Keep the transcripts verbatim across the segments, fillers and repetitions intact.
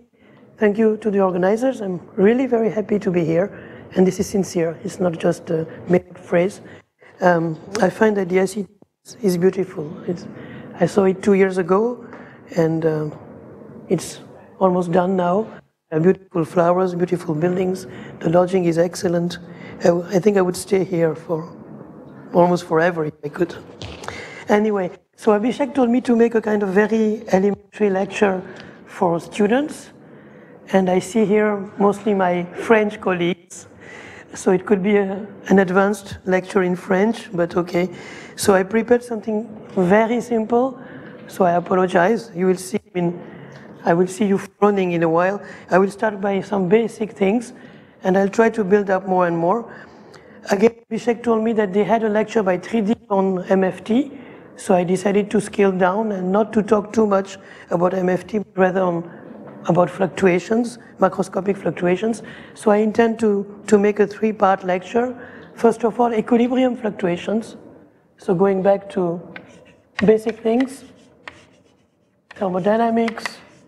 Thank you to the organizers. I'm really very happy to be here, and this is sincere. It's not just a made-up phrase. Um, I find that the I C T is beautiful. It's, I saw it two years ago, and um, it's almost done now. Uh, beautiful flowers, beautiful buildings. The lodging is excellent. I, I think I would stay here for almost forever if I could. Anyway, so Abhishek told me to make a kind of very elementary lecture for students. And I see here mostly my French colleagues. So it could be a, an advanced lecture in French, but okay. So I prepared something very simple. So I apologize. You will see, I mean, I will see you frowning in a while. I will start by some basic things, and I'll try to build up more and more. Again, Abhishek told me that they had a lecture by three D on M F T, so I decided to scale down and not to talk too much about M F T, but rather on, about fluctuations, macroscopic fluctuations. So I intend to, to make a three-part lecture. First of all, equilibrium fluctuations. So going back to basic things, thermodynamics,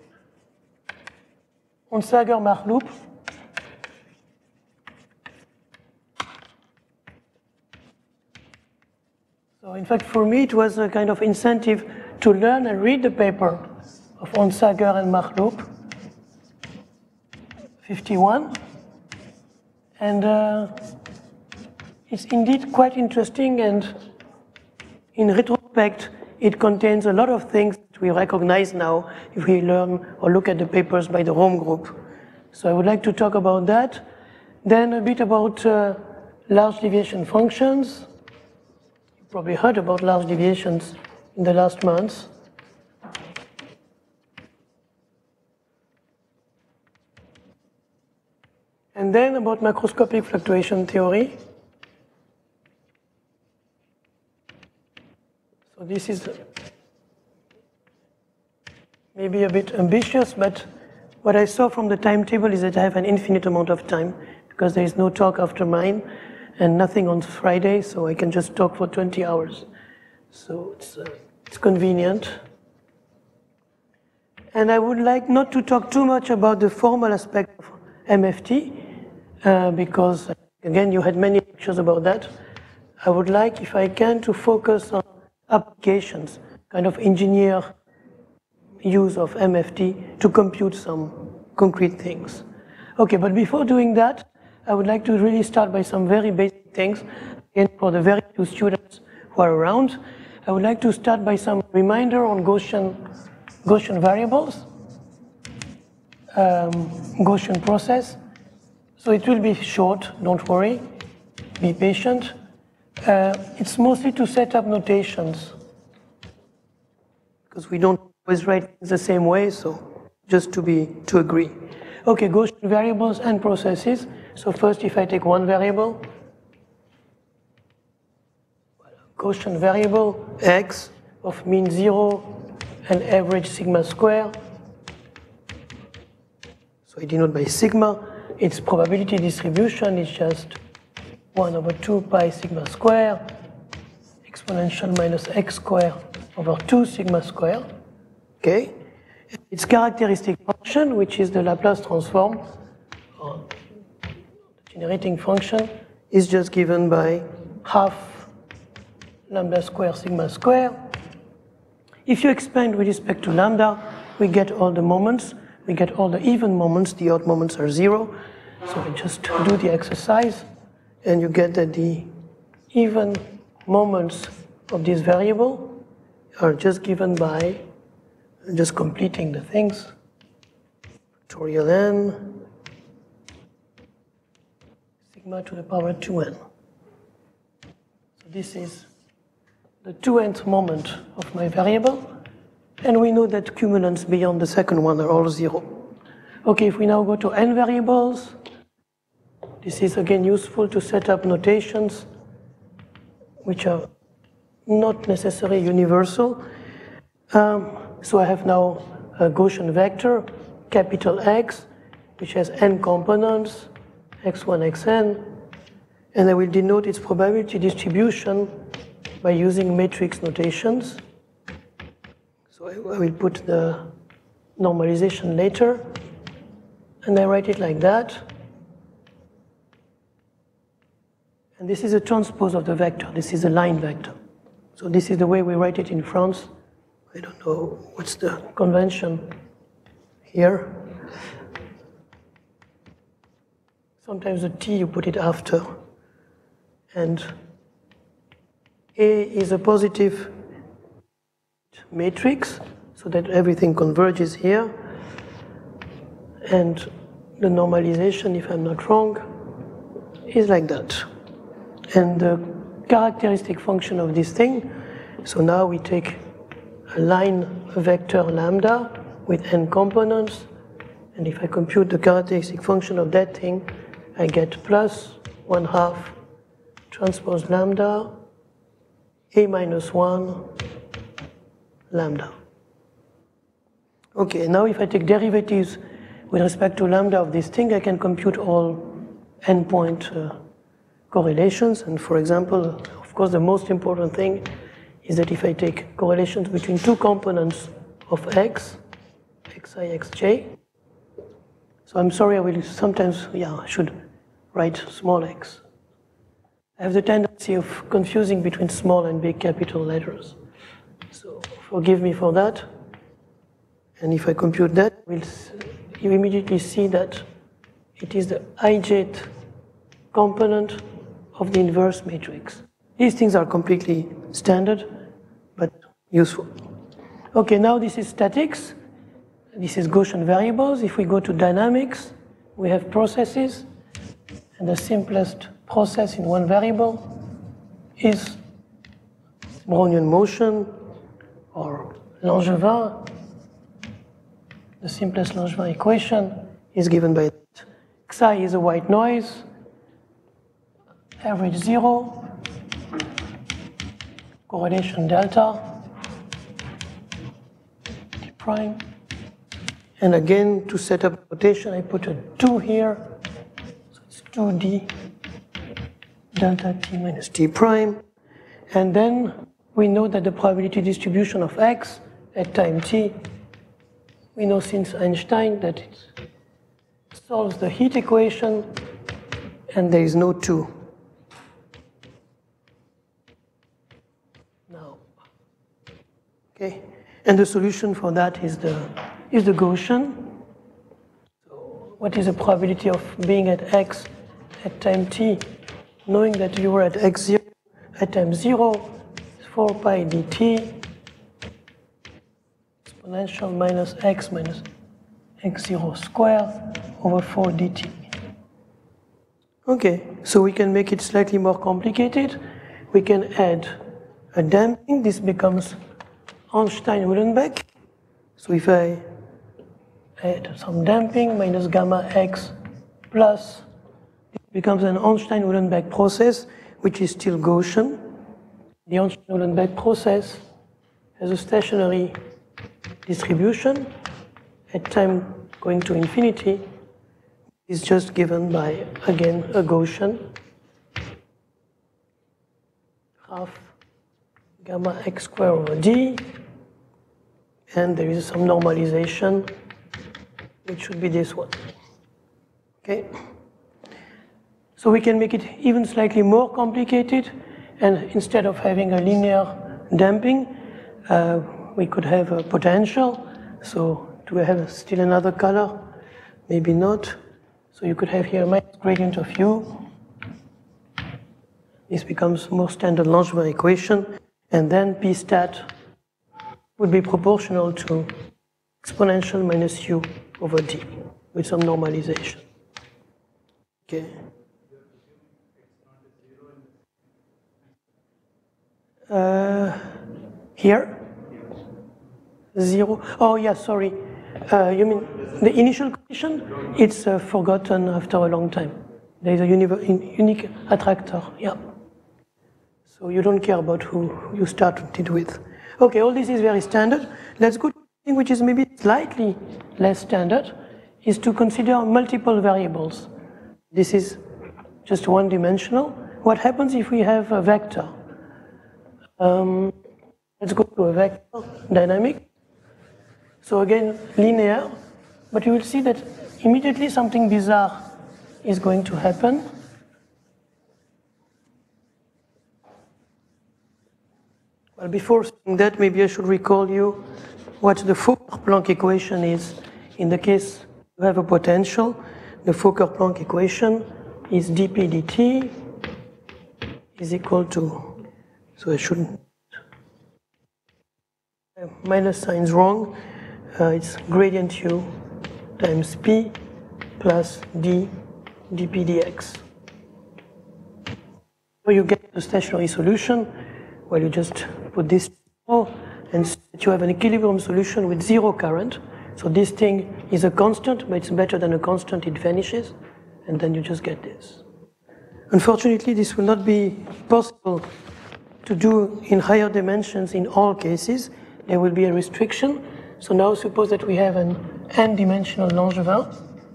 Onsager-Mach loop. So in fact, for me, it was a kind of incentive to learn and read the paper of Onsager and Mach loop, fifty-one. And uh, it's indeed quite interesting, and in retrospect, it contains a lot of things that we recognize now if we learn or look at the papers by the Rome group. So I would like to talk about that. Then a bit about uh, large deviation functions. You probably heard about large deviations in the last months. And then about macroscopic fluctuation theory. So this is maybe a bit ambitious, but what I saw from the timetable is that I have an infinite amount of time because there is no talk after mine and nothing on Friday, so I can just talk for twenty hours. So it's, uh, it's convenient. And I would like not to talk too much about the formal aspect of M F T, uh, because, again, you had many lectures about that. I would like, if I can, to focus on applications, kind of engineer use of M F T to compute some concrete things. Okay, but before doing that, I would like to really start by some very basic things. Again, for the very few students who are around, I would like to start by some reminder on Gaussian, Gaussian variables, um, Gaussian process. So it will be short, don't worry, be patient. Uh, it's mostly to set up notations, because we don't always write things the same way, so just to be, to agree. Okay, Gaussian variables and processes. So first, if I take one variable, Gaussian variable x of mean zero and average sigma square. So I denote by sigma. Its probability distribution is just one over two pi sigma square, exponential minus x square over two sigma square. Okay. Its characteristic function, which is the Laplace transform, or the generating function, is just given by half lambda square sigma square. If you expand with respect to lambda, we get all the moments. We get all the even moments. The odd moments are zero. So we just do the exercise, and you get that the even moments of this variable are just given by just completing the things. Factorial n, sigma to the power two n. So this is the two nth moment of my variable, and we know that cumulants beyond the second one are all zero. Okay, if we now go to n variables, this is again useful to set up notations which are not necessarily universal. Um, so I have now a Gaussian vector, capital X, which has n components, x one, xn, and I will denote its probability distribution by using matrix notations. So I will put the normalization later. and I write it like that. And this is a transpose of the vector. This is a line vector. So this is the way we write it in France. I don't know what's the convention here. Sometimes the T you put it after. And A is a positive matrix, so that everything converges here. And the normalization, if I'm not wrong, is like that. And the characteristic function of this thing, so now we take a line vector lambda with n components, and if I compute the characteristic function of that thing, I get plus one half transpose lambda, a minus one lambda. Okay, now if I take derivatives with respect to lambda of this thing, I can compute all n-point uh, correlations. And for example, of course, the most important thing is that if I take correlations between two components of x, xi, xj, so I'm sorry, I will sometimes, yeah, I should write small x. I have the tendency of confusing between small and big capital letters. So forgive me for that. And if I compute that, we'll, you immediately see that it is the ijth component of the inverse matrix. These things are completely standard, but useful. Okay, now this is statics. This is Gaussian variables. If we go to dynamics, we have processes, and the simplest process in one variable is Brownian motion, or Langevin. The simplest Langevin equation is given by that. Xi is a white noise, average zero, correlation delta, T prime. And again, to set up notation, I put a two here, so it's two d delta t minus t prime. And then we know that the probability distribution of x at time t, we know since Einstein that it solves the heat equation, and there is no two. Now, okay, and the solution for that is the is the Gaussian. So what is the probability of being at x at time t, knowing that you were at x zero at time zero, is four pi dt exponential minus x minus x zero square over four dt. Okay, so we can make it slightly more complicated. We can add a damping. This becomes Einstein-Uhlenbeck. So if I add some damping minus gamma x plus, it becomes an Einstein-Uhlenbeck process, which is still Gaussian. The Einstein-Uhlenbeck process has a stationary distribution at time going to infinity is just given by, again, a Gaussian half gamma x squared over d, and there is some normalization, which should be this one. Okay? So we can make it even slightly more complicated, and instead of having a linear damping, uh, we could have a potential. So do we have still another color? Maybe not. So you could have here minus gradient of u. This becomes more standard Langevin equation, and then p stat would be proportional to exponential minus u over d with some normalization. Okay. Uh, here? Zero. Oh, yeah, sorry. Uh, you mean the initial condition? It's uh, forgotten after a long time. There is a unique attractor, yeah. So you don't care about who you started with. Okay, all this is very standard. Let's go to something which is maybe slightly less standard, is to consider multiple variables. This is just one-dimensional. What happens if we have a vector? Um, let's go to a vector dynamic. So again, linear, but you will see that immediately something bizarre is going to happen. Well, before saying that, maybe I should recall you what the Fokker-Planck equation is. In the case you have a potential, the Fokker-Planck equation is dp dt is equal to, so I shouldn't, uh, minus sign's wrong, uh, it's gradient u times p plus d dp dx. So you get the stationary solution. Well, you just put this and you have an equilibrium solution with zero current. So this thing is a constant, but it's better than a constant, it vanishes, and then you just get this. Unfortunately, this will not be possible to do in higher dimensions in all cases. There will be a restriction. So now suppose that we have an n-dimensional Langevin.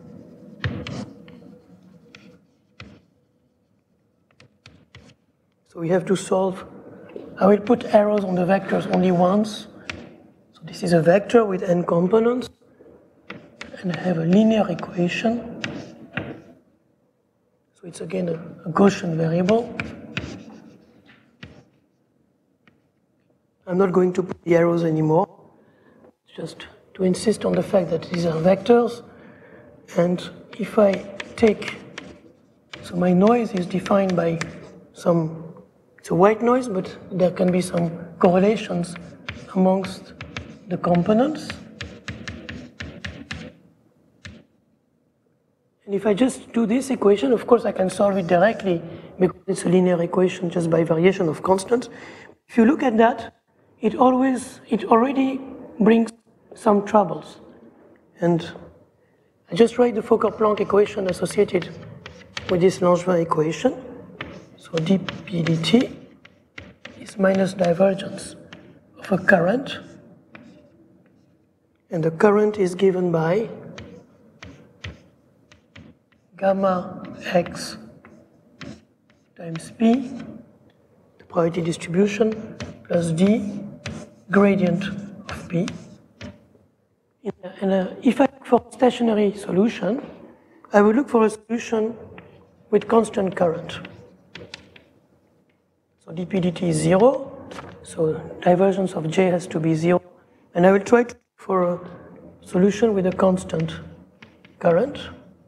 So we have to solve. I will put arrows on the vectors only once. So this is a vector with n components, and I have a linear equation. So it's again a, a Gaussian variable. I'm not going to put the arrows anymore, just to insist on the fact that these are vectors. And if I take, so my noise is defined by some, it's a white noise, but there can be some correlations amongst the components. And if I just do this equation, of course I can solve it directly because it's a linear equation just by variation of constants. If you look at that, it always, it already brings some troubles. And I just write the Fokker-Planck equation associated with this Langevin equation. So dp dt is minus divergence of a current. And the current is given by gamma x times p, the probability distribution, plus d gradient of p. And uh, if I look for a stationary solution, I will look for a solution with constant current. So dp dt is zero, so divergence of J has to be zero. And I will try to look for a solution with a constant current.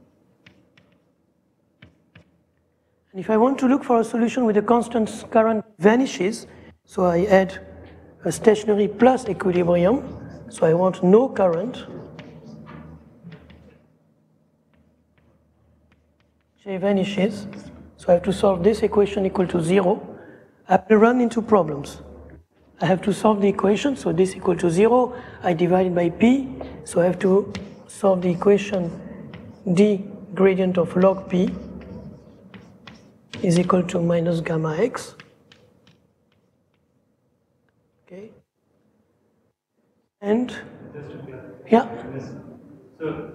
And if I want to look for a solution with a constant current vanishes, so I add a stationary plus equilibrium, so I want no current. J vanishes, so I have to solve this equation equal to zero. I will run into problems. I have to solve the equation, so this equal to zero, I divide it by p, so I have to solve the equation d gradient of log p is equal to minus gamma x. Okay. And, yeah? So,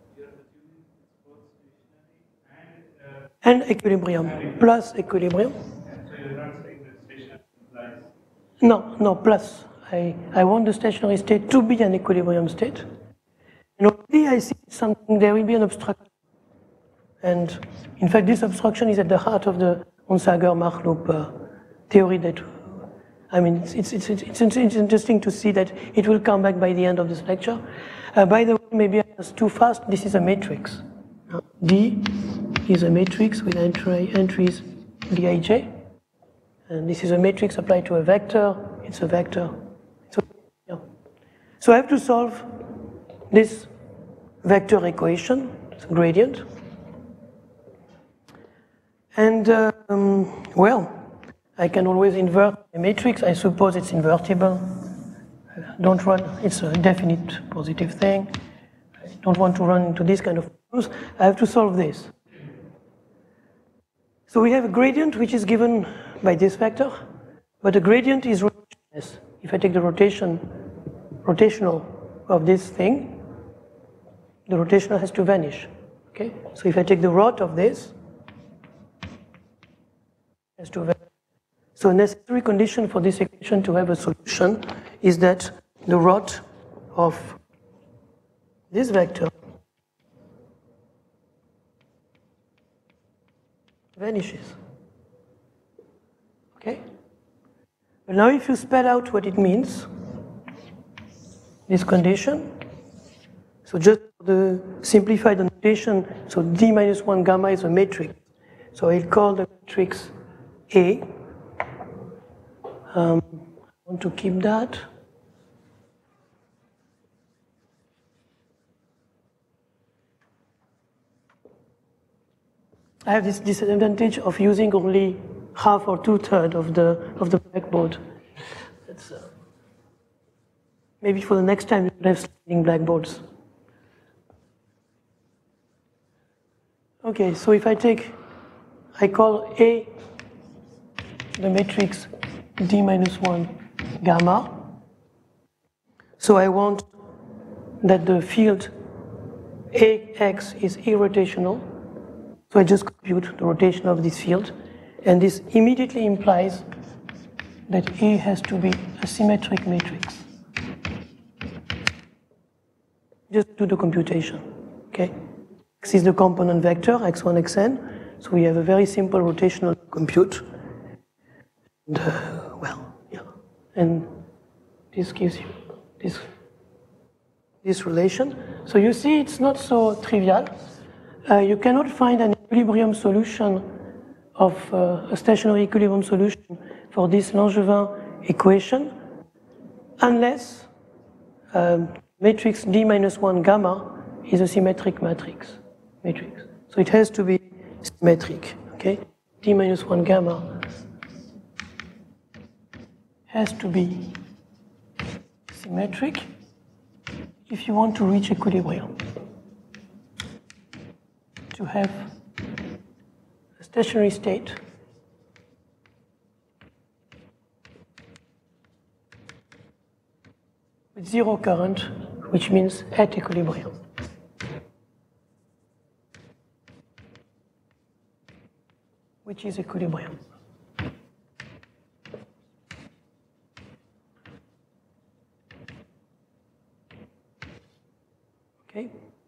and equilibrium, plus equilibrium. So you're not saying that stationary implies? No, no, plus. I, I want the stationary state to be an equilibrium state. And already I see something, there will be an obstruction. And in fact, this obstruction is at the heart of the Onsager-Mach loop uh, theory that, I mean, it's, it's, it's, it's, it's interesting to see that it will come back by the end of this lecture. Uh, by the way, maybe I was too fast, this is a matrix. Uh, D is a matrix with entry, entries dij. And this is a matrix applied to a vector, it's a vector. So, yeah. So I have to solve this vector equation, it's a gradient. And, um, well, I can always invert a matrix. I suppose it's invertible. Don't run, it's a definite positive thing. I don't want to run into this kind of problems. I have to solve this. So we have a gradient which is given by this vector, but the gradient is rotationless. If I take the rotation, rotational of this thing, the rotational has to vanish. Okay? So if I take the rot of this, has to vanish. So a necessary condition for this equation to have a solution is that the rot of this vector vanishes. Okay? But now if you spell out what it means, this condition, so just the simplified notation, so D minus one gamma is a matrix. So I'll call the matrix A. Um, I want to keep that. I have this disadvantage of using only half or two-thirds of the of the blackboard. That's, uh, maybe for the next time you have sliding blackboards. Okay, so if I take, I call A the matrix D minus one gamma. So I want that the field A X is irrotational. So I just compute the rotation of this field, and this immediately implies that A has to be a symmetric matrix. Just do the computation, okay? X is the component vector, x one, xn, so we have a very simple rotational compute. And, uh, well, yeah, and this gives you this, this relation. So you see it's not so trivial. Uh, you cannot find an equilibrium solution of uh, a stationary equilibrium solution for this Langevin equation unless um, matrix D minus one gamma is a symmetric matrix matrix. So it has to be symmetric, okay? D minus one gamma has to be symmetric if you want to reach equilibrium. To have a stationary state with zero current, which means at equilibrium. Which is equilibrium. Okay?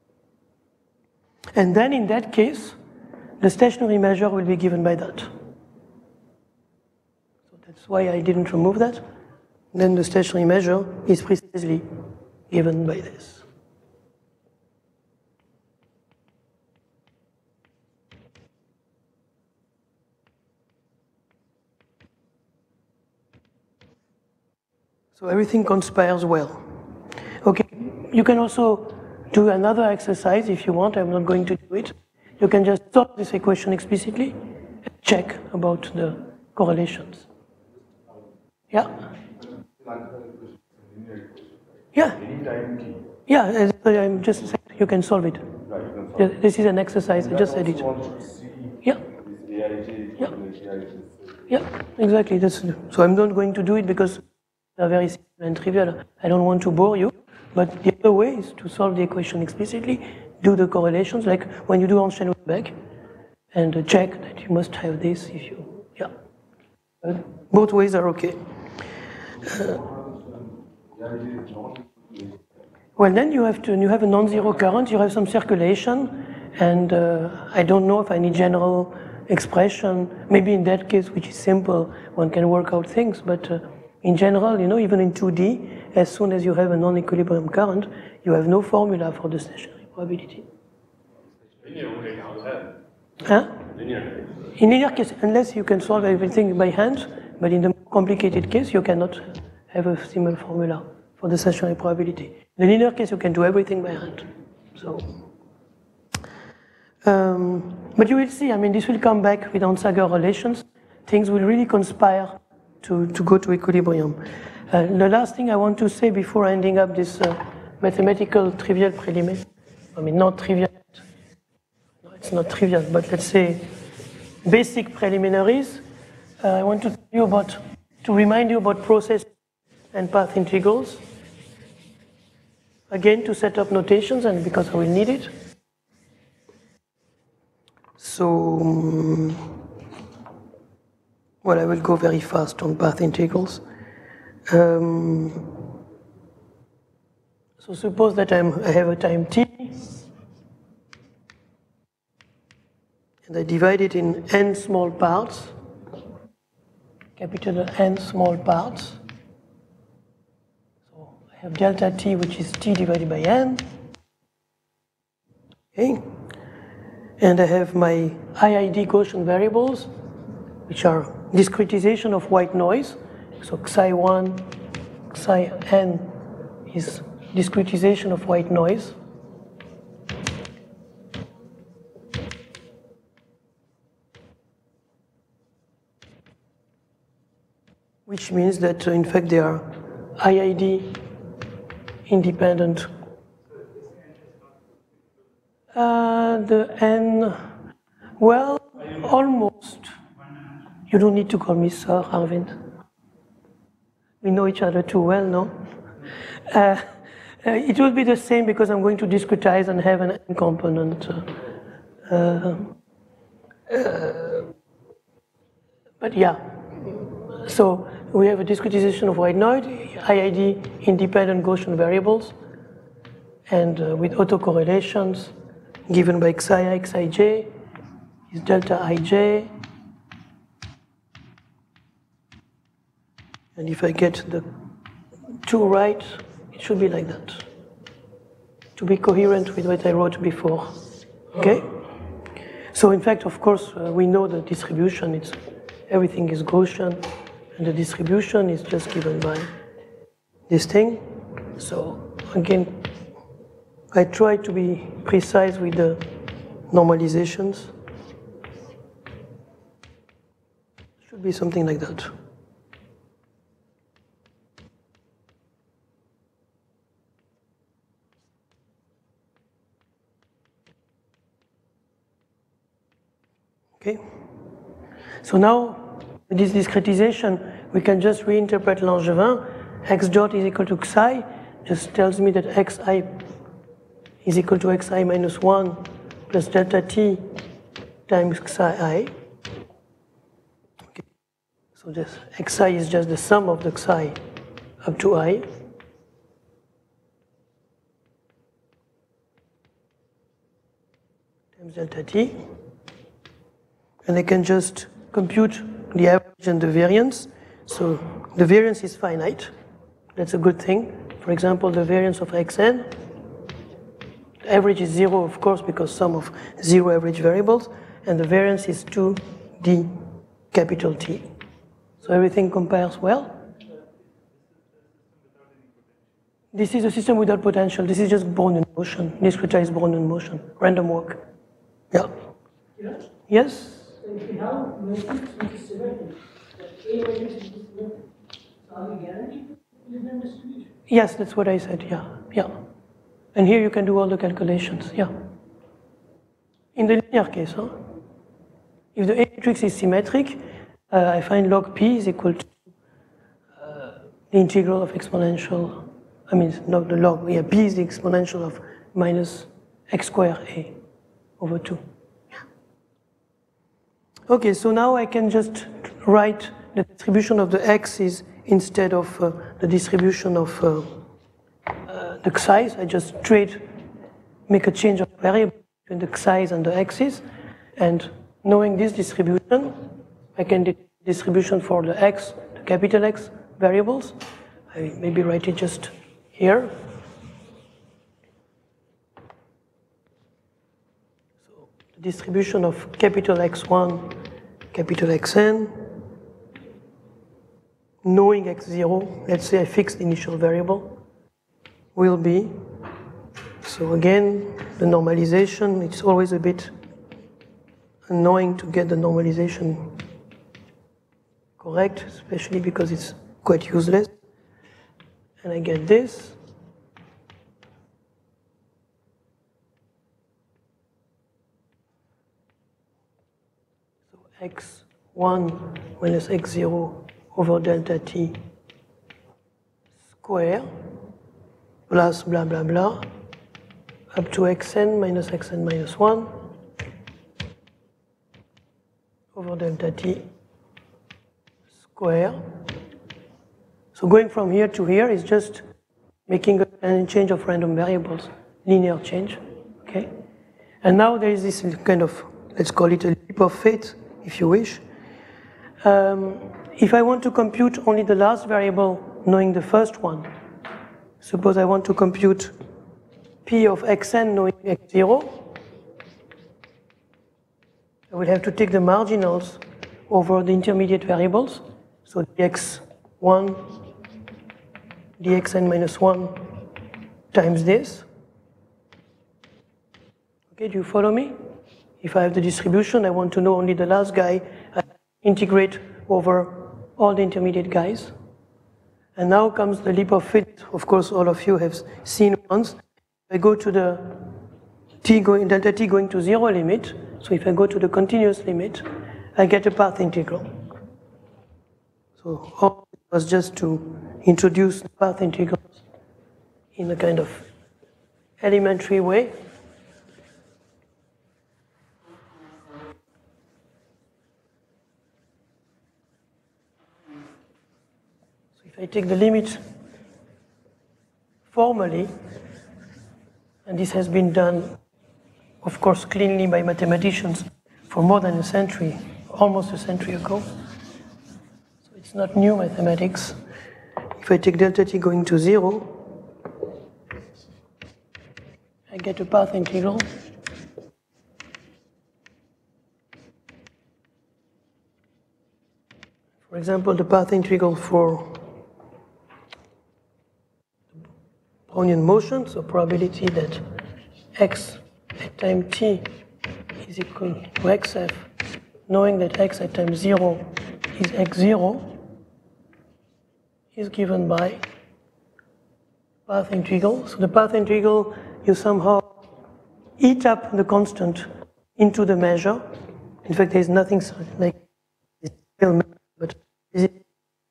And then in that case, the stationary measure will be given by that. So that's why I didn't remove that. Then the stationary measure is precisely given by this. So everything conspires well. Okay, you can also do another exercise if you want. I'm not going to do it. You can just solve this equation explicitly and check about the correlations. Yeah? Yeah. Yeah, I'm just saying you can solve it. This is an exercise, I just said it. Yeah. Yeah. Yeah, exactly. That's, so I'm not going to do it because they're very simple and trivial. I don't want to bore you. But the other way is to solve the equation explicitly, do the correlations, like when you do Einstein-Rydberg, and check that you must have this if you, yeah. But both ways are okay. Uh, well, then you have to, you have a non-zero current, you have some circulation, and uh, I don't know if I need general expression. Maybe in that case, which is simple, one can work out things, but uh, in general, you know, even in two D, as soon as you have a non-equilibrium current, you have no formula for the stationary probability. Huh? In linear case, unless you can solve everything by hand, but in the complicated case, you cannot have a similar formula for the stationary probability. In the linear case, you can do everything by hand. So, um, but you will see, I mean, this will come back with Onsager relations. Things will really conspire to, to go to equilibrium. Uh, the last thing I want to say before ending up this uh, mathematical trivial preliminary, I mean, not trivial, no, it's not trivial, but let's say basic preliminaries. Uh, I want to tell you about, to remind you about process and path integrals. Again, to set up notations, and because I will need it. So, um, well, I will go very fast on path integrals. Um, so suppose that I'm, I have a time t, and I divide it in n small parts, capital N small parts. So I have delta t, which is t divided by n. Okay. And I have my I I D Gaussian variables, which are discretization of white noise. So psi one, psi n is discretization of white noise. Which means that, uh, in fact, they are I I D independent. Uh, the n, well, almost. You don't need to call me Sir, Arvind. We know each other too well, no? Uh, uh, it will be the same because I'm going to discretize and have an n component. Uh, uh, but yeah, so we have a discretization of white noise, I I D independent Gaussian variables, and uh, with autocorrelations given by psi I, psi j is delta ij. And if I get the two right, it should be like that, to be coherent with what I wrote before. Okay? So in fact, of course, uh, we know the distribution. It's everything is Gaussian, and the distribution is just given by this thing. So again, I try to be precise with the normalizations. Should be something like that. Okay. So now, with this discretization, we can just reinterpret Langevin. X dot is equal to xi, just tells me that xi is equal to xi minus one plus delta t times xi I. Okay. So this xi is just the sum of the xi up to I. Times delta t. And I can just compute the average and the variance. So the variance is finite. That's a good thing. For example, the variance of xn. The average is zero, of course, because sum of zero average variables. And the variance is two d capital T. So everything compares well. This is a system without potential. This is just Brownian motion, discretized Brownian motion, random walk. Yeah. Yeah. Yes? And how matrix is symmetric? A matrix is symmetric. So are we guaranteed linear distribution? Yes, that's what I said, yeah, yeah. And here you can do all the calculations, yeah. In the linear case, huh? If the A matrix is symmetric, uh, I find log P is equal to uh, the integral of exponential, I mean, not the log, yeah, P is the exponential of minus x squared A over two. Okay, so now I can just write the distribution of the x's instead of uh, the distribution of uh, uh, the xi's. I just trade, make a change of variable between the xi's and the x's. And knowing this distribution, I can do distribution for the x, the capital X variables. I maybe write it just here. Distribution of capital X one, capital Xn, knowing x zero, let's say I fix the initial variable, will be, so again, the normalization, it's always a bit annoying to get the normalization correct, especially because it's quite useless. And I get this. x one minus x zero over delta t square plus blah blah blah up to xn minus xn minus one over delta t square. So going from here to here is just making a change of random variables, linear change, okay? And now there is this kind of let's call it a leap of faith, if you wish. Um, if I want to compute only the last variable, knowing the first one, suppose I want to compute P of xn knowing x zero, I will have to take the marginals over the intermediate variables, so dx one, dxn minus one times this. Okay, do you follow me? If I have the distribution, I want to know only the last guy, I integrate over all the intermediate guys. And now comes the leap of faith. Of course, all of you have seen once. I go to the t going, delta t going to zero limit. So if I go to the continuous limit, I get a path integral. So all it was just to introduce path integrals in a kind of elementary way. So if I take the limit formally, and this has been done, of course, cleanly by mathematicians for more than a century, almost a century ago. So it's not new mathematics. If I take delta t going to zero, I get a path integral. For example, the path integral for Brownian motion, so probability that x at time t is equal to xf, knowing that x at time zero is x zero, is given by path integral. So the path integral, you somehow eat up the constant into the measure. In fact, there is nothing like this, but is it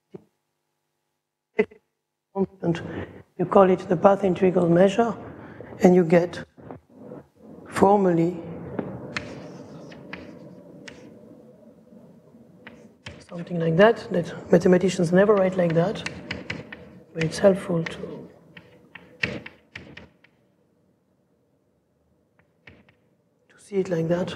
constant? You call it the path integral measure, and you get formally something like that, that mathematicians never write like that, but it's helpful to to see it like that.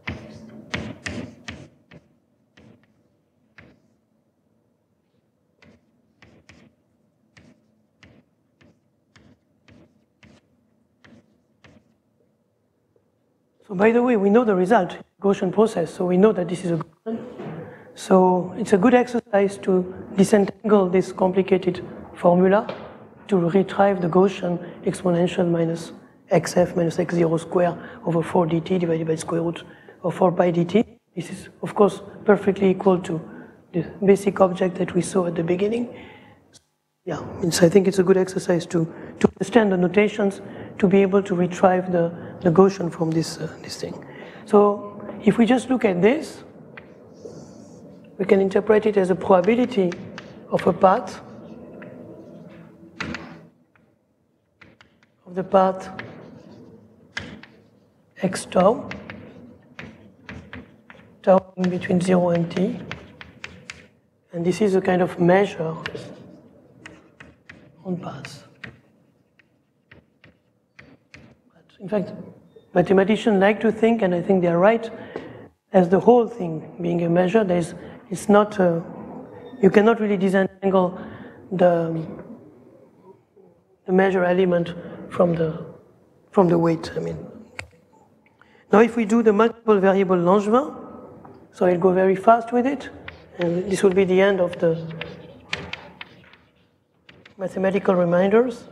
So by the way, we know the result, Gaussian process, so we know that this is a Gaussian. So it's a good exercise to disentangle this complicated formula to retrieve the Gaussian exponential minus xf minus x zero square over four dt divided by square root of four pi dt. This is, of course, perfectly equal to the basic object that we saw at the beginning. Yeah, it's, I think it's a good exercise to, to understand the notations, to be able to retrieve the, the Gaussian from this, uh, this thing. So if we just look at this, we can interpret it as a probability of a path, of the path x tau, tau in between zero and t. And this is a kind of measure on paths. But in fact, mathematicians like to think, and I think they're right, as the whole thing being a measure. There's, it's not, a, you cannot really disentangle the, the measure element from the, from the weight. I mean, now if we do the multiple variable Langevin, so I'll go very fast with it, and this will be the end of the mathematical reminders.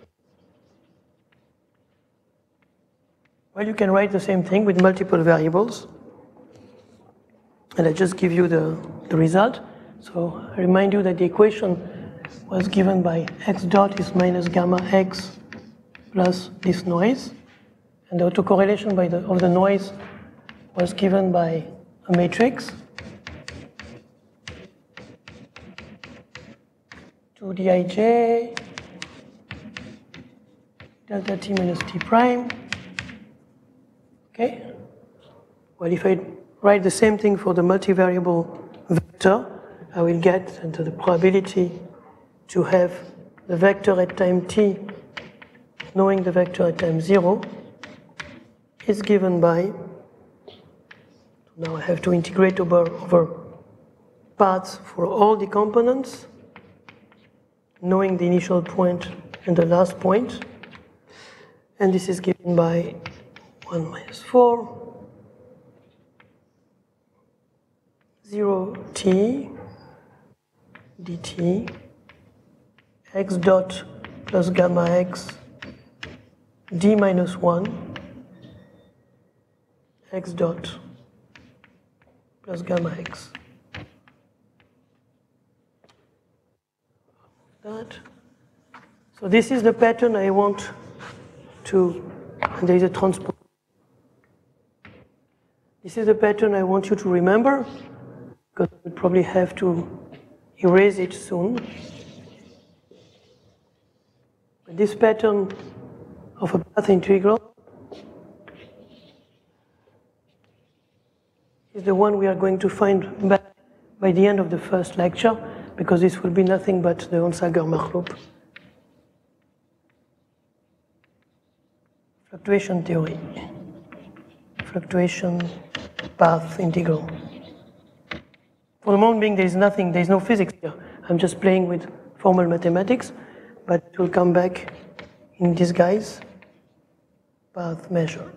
Well, you can write the same thing with multiple variables. And I just give you the, the result. So I remind you that the equation was given by x dot is minus gamma x plus this noise. And the autocorrelation by the, of the noise was given by a matrix. two dij delta t minus t prime. Okay? Well, if I write the same thing for the multivariable vector, I will get into the probability to have the vector at time t, knowing the vector at time zero, is given by Now I have to integrate over, over paths for all the components, knowing the initial point and the last point. And this is given by one minus four, zero t dt, x dot plus gamma x, d minus one, x dot plus gamma x. That. So this is the pattern I want to, and there is a transpose. This is the pattern I want you to remember, because we'll probably have to erase it soon. But this pattern of a path integral is the one we are going to find back by the end of the first lecture, because this will be nothing but the Onsager-Mark loop. Fluctuation theory. Fluctuation path integral. For the moment being, there is nothing, there is no physics here. I'm just playing with formal mathematics, but it will come back in disguise. Path measure.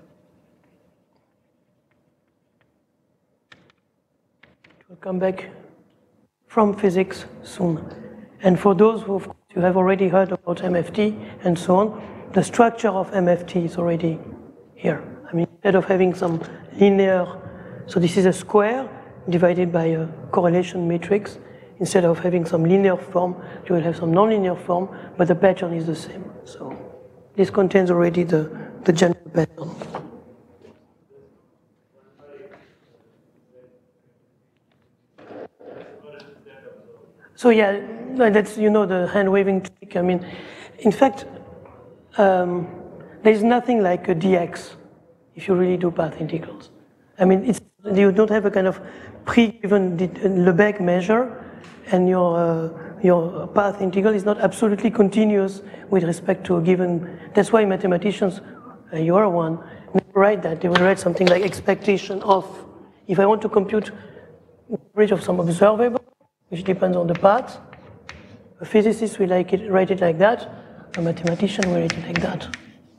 It will come back from physics soon. And for those who you have already heard about M F T and so on, the structure of M F T is already here. I mean, instead of having some linear, so this is a square divided by a correlation matrix. Instead of having some linear form, you will have some nonlinear form, but the pattern is the same. So this contains already the, the general pattern. So yeah, that's, you know, the hand waving trick. I mean, in fact, um, there's nothing like a dx if you really do path integrals. I mean, it's, you don't have a kind of pre-given Lebesgue measure, and your, uh, your path integral is not absolutely continuous with respect to a given. That's why mathematicians, uh, you are one, write that. They will write something like expectation of. If I want to compute the average of some observable, which depends on the path, a physicist will like it, write it like that. A mathematician will write it like that.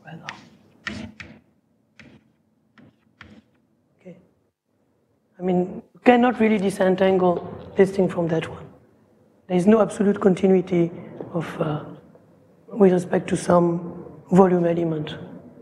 Okay. I mean, you cannot really disentangle this thing from that one. There is no absolute continuity of, uh, with respect to some volume element.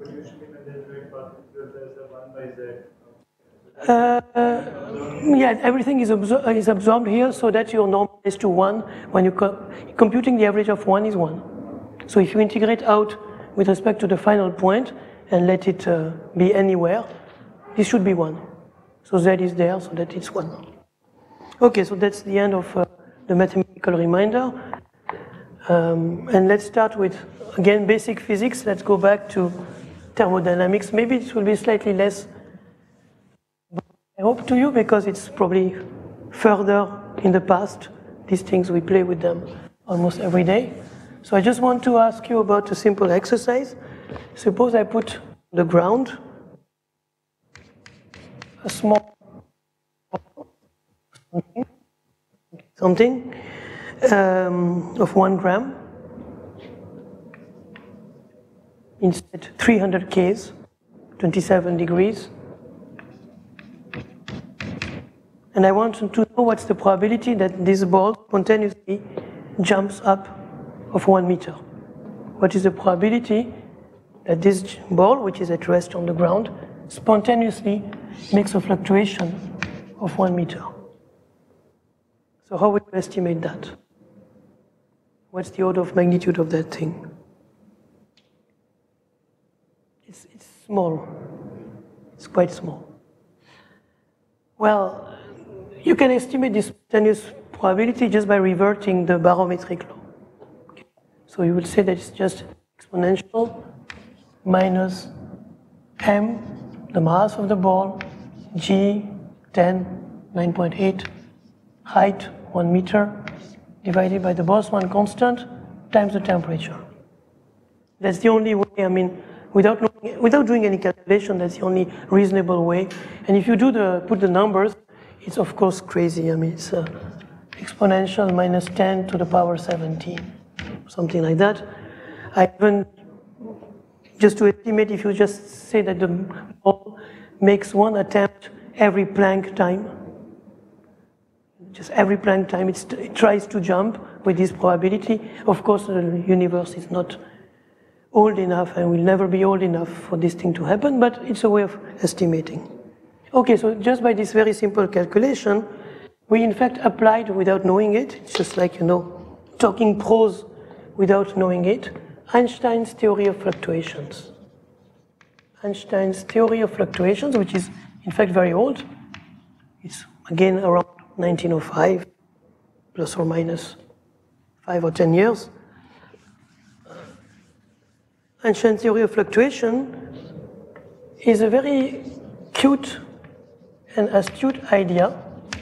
Uh, yeah, everything is, absor is absorbed here, so that your normal is to one. When you co computing the average of one is one. So if you integrate out with respect to the final point and let it uh, be anywhere, this should be one. So z is there, so that it's one. Okay, so that's the end of uh, the mathematical reminder. Um, and let's start with, again, basic physics. Let's go back to thermodynamics. Maybe it will be slightly less, I hope, to you, because it's probably further in the past. These things, we play with them almost every day. So I just want to ask you about a simple exercise. Suppose I put the ground, a small something um, of one gram, instead three hundred Ks, twenty-seven degrees. And I want to know what's the probability that this ball spontaneously jumps up of one meter. What is the probability that this ball, which is at rest on the ground, spontaneously makes a fluctuation of one meter? So how would you estimate that? What's the order of magnitude of that thing? It's, it's small. It's quite small. Well, you can estimate this spontaneous probability just by reverting the barometric law. Okay. So you will say that it's just exponential minus m, the mass of the ball, g, ten, nine point eight, height, one meter, divided by the Boltzmann constant times the temperature. That's the only way, I mean, without knowing without doing any calculation, that's the only reasonable way. And if you do the, put the numbers, it's of course crazy. I mean, it's uh, exponential minus ten to the power seventeen, something like that. I even, just to estimate, if you just say that the ball makes one attempt every Planck time, just every Planck time it's, it tries to jump with this probability. Of course, the universe is not old enough and will never be old enough for this thing to happen, but it's a way of estimating. Okay, so just by this very simple calculation, we in fact applied without knowing it. It's just like, you know, talking prose without knowing it. Einstein's theory of fluctuations. Einstein's theory of fluctuations, which is in fact very old. It's again around nineteen oh five, plus or minus five or ten years. Einstein's theory of fluctuation is a very cute and astute idea.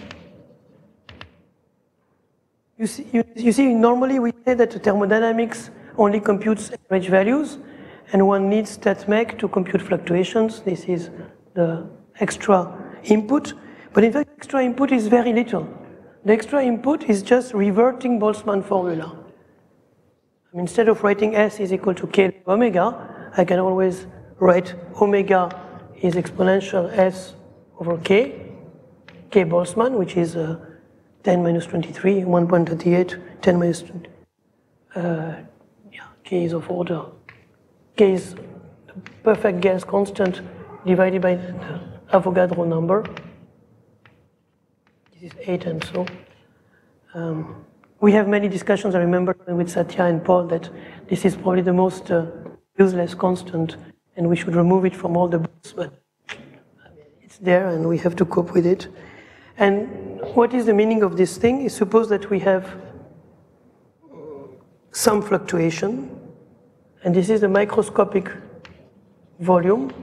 You see, you, you see, normally we say that thermodynamics only computes average values, and one needs StatMech to compute fluctuations. This is the extra input. But in fact, extra input is very little. The extra input is just reverting Boltzmann formula. I mean, instead of writing S is equal to K omega, I can always write omega is exponential S over K, K Boltzmann, which is uh, ten minus twenty-three, one point three eight, ten minus twenty. Uh, yeah, K is of order. K is the perfect gas constant divided by the Avogadro number. This is eight and so. Um, we have many discussions, I remember with Satya and Paul, that this is probably the most uh, useless constant and we should remove it from all the books, but it's there and we have to cope with it. And what is the meaning of this thing? Is suppose that we have some fluctuation, and this is the microscopic volume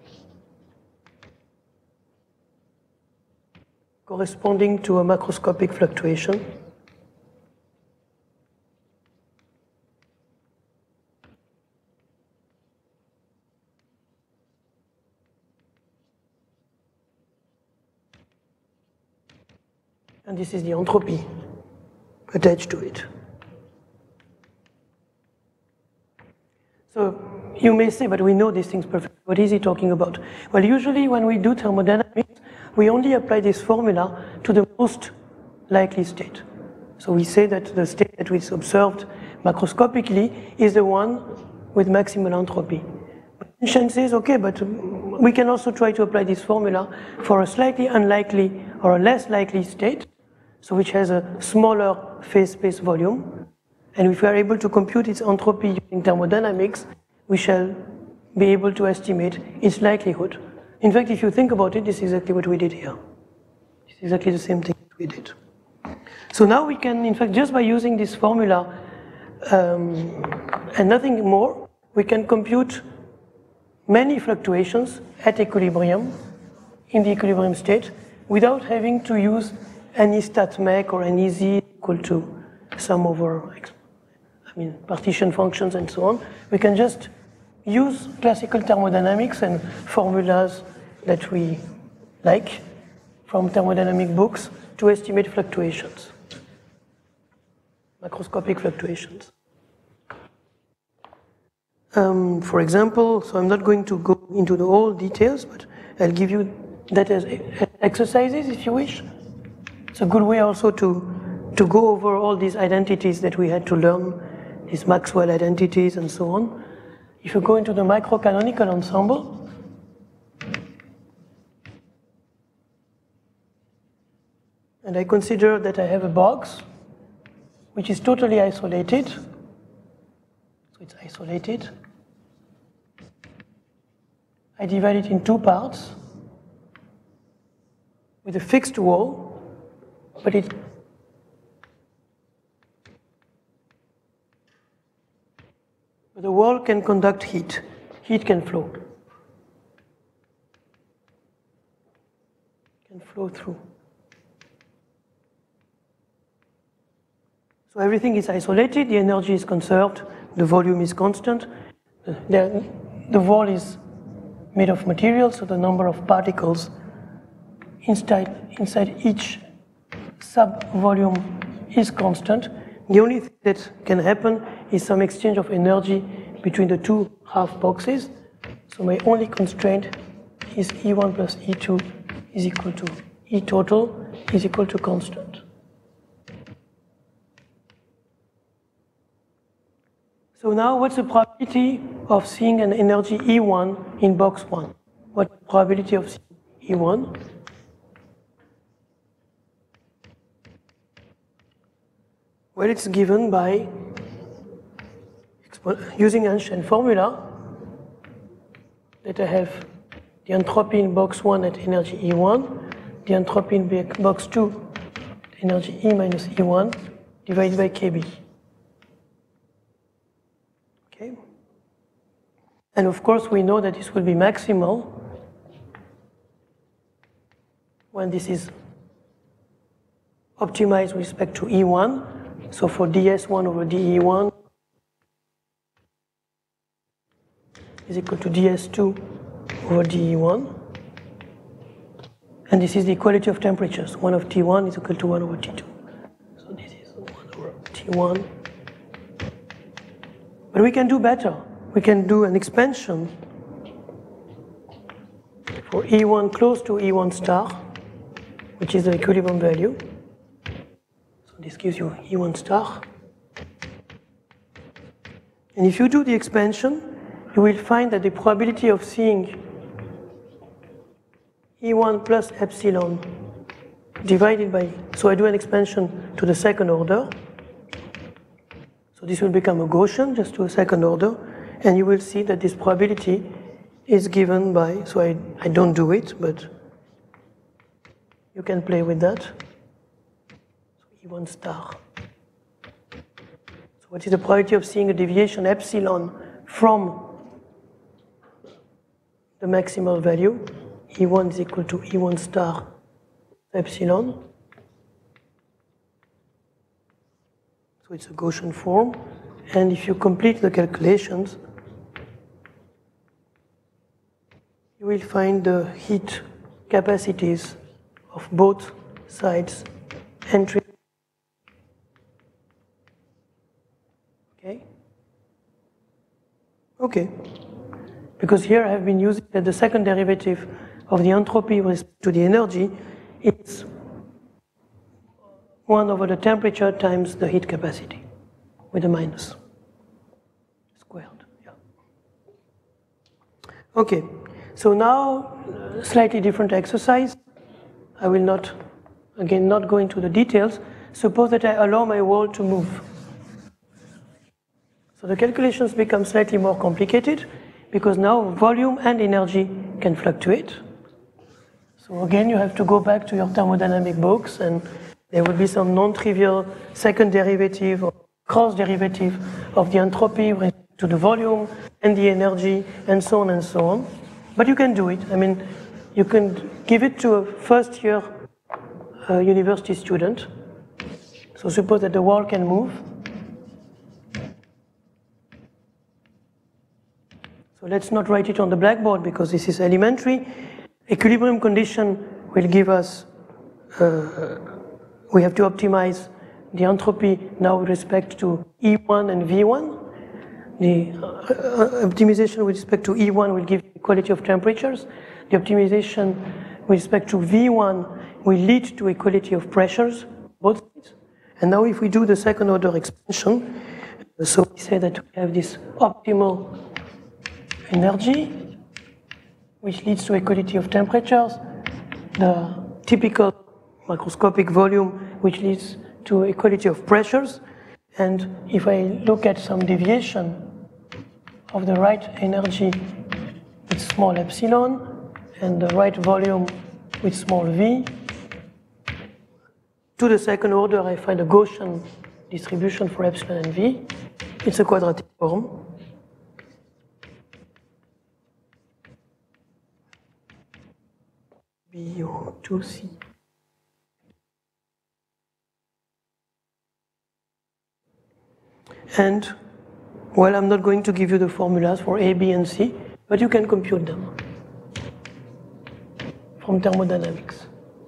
corresponding to a macroscopic fluctuation. And this is the entropy attached to it. So you may say, but we know these things perfectly. What is he talking about? Well, usually when we do thermodynamics, we only apply this formula to the most likely state. So we say that the state that is observed macroscopically is the one with maximal entropy. But Einstein says, okay, but we can also try to apply this formula for a slightly unlikely or a less likely state, so which has a smaller phase space volume. And if we are able to compute its entropy using thermodynamics, we shall be able to estimate its likelihood. In fact, if you think about it, this is exactly what we did here. It's exactly the same thing we did. So now we can, in fact, just by using this formula um, and nothing more, we can compute many fluctuations at equilibrium, in the equilibrium state, without having to use any StatMech or any Z equal to sum over, I mean, partition functions and so on. We can just use classical thermodynamics and formulas that we like from thermodynamic books to estimate fluctuations, macroscopic fluctuations. Um, for example, so I'm not going to go into the all details, but I'll give you that as exercises if you wish. It's a good way also to, to go over all these identities that we had to learn, these Maxwell identities and so on. If you go into the microcanonical ensemble, and I consider that I have a box which is totally isolated, so it's isolated. I divide it in two parts with a fixed wall, but it but the wall can conduct heat. Heat can flow. Can flow through. So everything is isolated, the energy is conserved, the volume is constant, the, the wall is made of material, so the number of particles inside, inside each sub-volume is constant. The only thing that can happen is some exchange of energy between the two half boxes. So my only constraint is E one plus E two is equal to E total is equal to constant. So now what's the probability of seeing an energy E one in box one? What's the probability of seeing E one? Well, it's given by using Einstein formula that I have the entropy in box one at energy E one, the entropy in box two at energy E minus E one divided by K B. Okay. And of course, we know that this will be maximal when this is optimized with respect to E one. So for D S one over D E one is equal to D S two over D E one. And this is the equality of temperatures. one of T one is equal to one over T two. So this is one over T one. But we can do better. We can do an expansion for E one close to E one star, which is the equilibrium value. So this gives you E one star. And if you do the expansion, you will find that the probability of seeing E one plus epsilon divided by, so I do an expansion to the second order. So this will become a Gaussian, just to a second order, and you will see that this probability is given by, so I, I don't do it, but you can play with that. So E one star. So what is the probability of seeing a deviation epsilon from the maximal value? E one is equal to E one star epsilon. So it's a Gaussian form. And if you complete the calculations, you will find the heat capacities of both sides entry. Okay? Okay. Because here I have been using that the second derivative of the entropy with respect to the energy is one over the temperature times the heat capacity with a minus squared. Yeah. Okay, so now uh, slightly different exercise. I will not, again, not go into the details. Suppose that I allow my wall to move. So the calculations become slightly more complicated because now volume and energy can fluctuate. So again, you have to go back to your thermodynamic books, and there will be some non-trivial second derivative or cross derivative of the entropy with respect to the volume and the energy and so on and so on. But you can do it. I mean, you can give it to a first year uh, university student. So suppose that the wall can move. So let's not write it on the blackboard because this is elementary. Equilibrium condition will give us, uh, we have to optimize the entropy now with respect to E one and V one. The uh, optimization with respect to E one will give equality of temperatures. The optimization with respect to V one will lead to equality of pressures, both sides. And now if we do the second order expansion, so we say that we have this optimal energy, which leads to equality of temperatures, the typical macroscopic volume, which leads to equality of pressures. And if I look at some deviation of the right energy with small epsilon and the right volume with small v, to the second order I find a Gaussian distribution for epsilon and v. It's a quadratic form. B O two C. And, well, I'm not going to give you the formulas for A, B, and C, but you can compute them. from thermodynamics.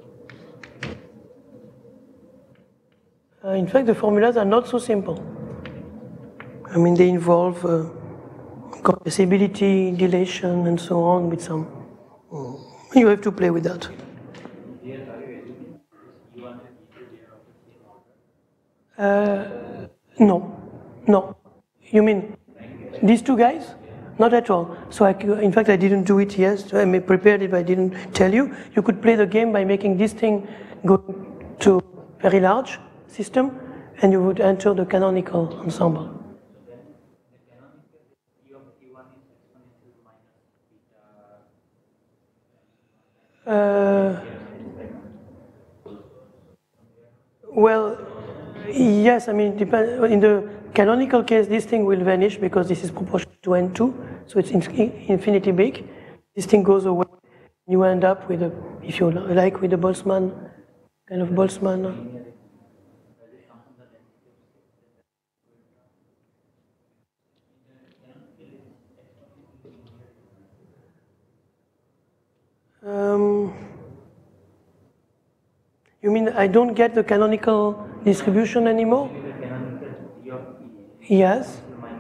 Uh, in fact, the formulas are not so simple. I mean, they involve uh, compressibility, dilation, and so on with some. You have to play with that. Uh, no, no. You mean these two guys? Not at all. So, I, in fact, I didn't do it yet. I prepared it, but I didn't tell you. You could play the game by making this thing go to very large system, and you would enter the canonical ensemble. Uh, well, yes, I mean, depend, in the canonical case, this thing will vanish because this is proportional to n two, so it's in, infinity big. This thing goes away. You end up with a, if you like, with a Boltzmann, kind of Boltzmann. Um, you mean I don't get the canonical distribution anymore? Yes.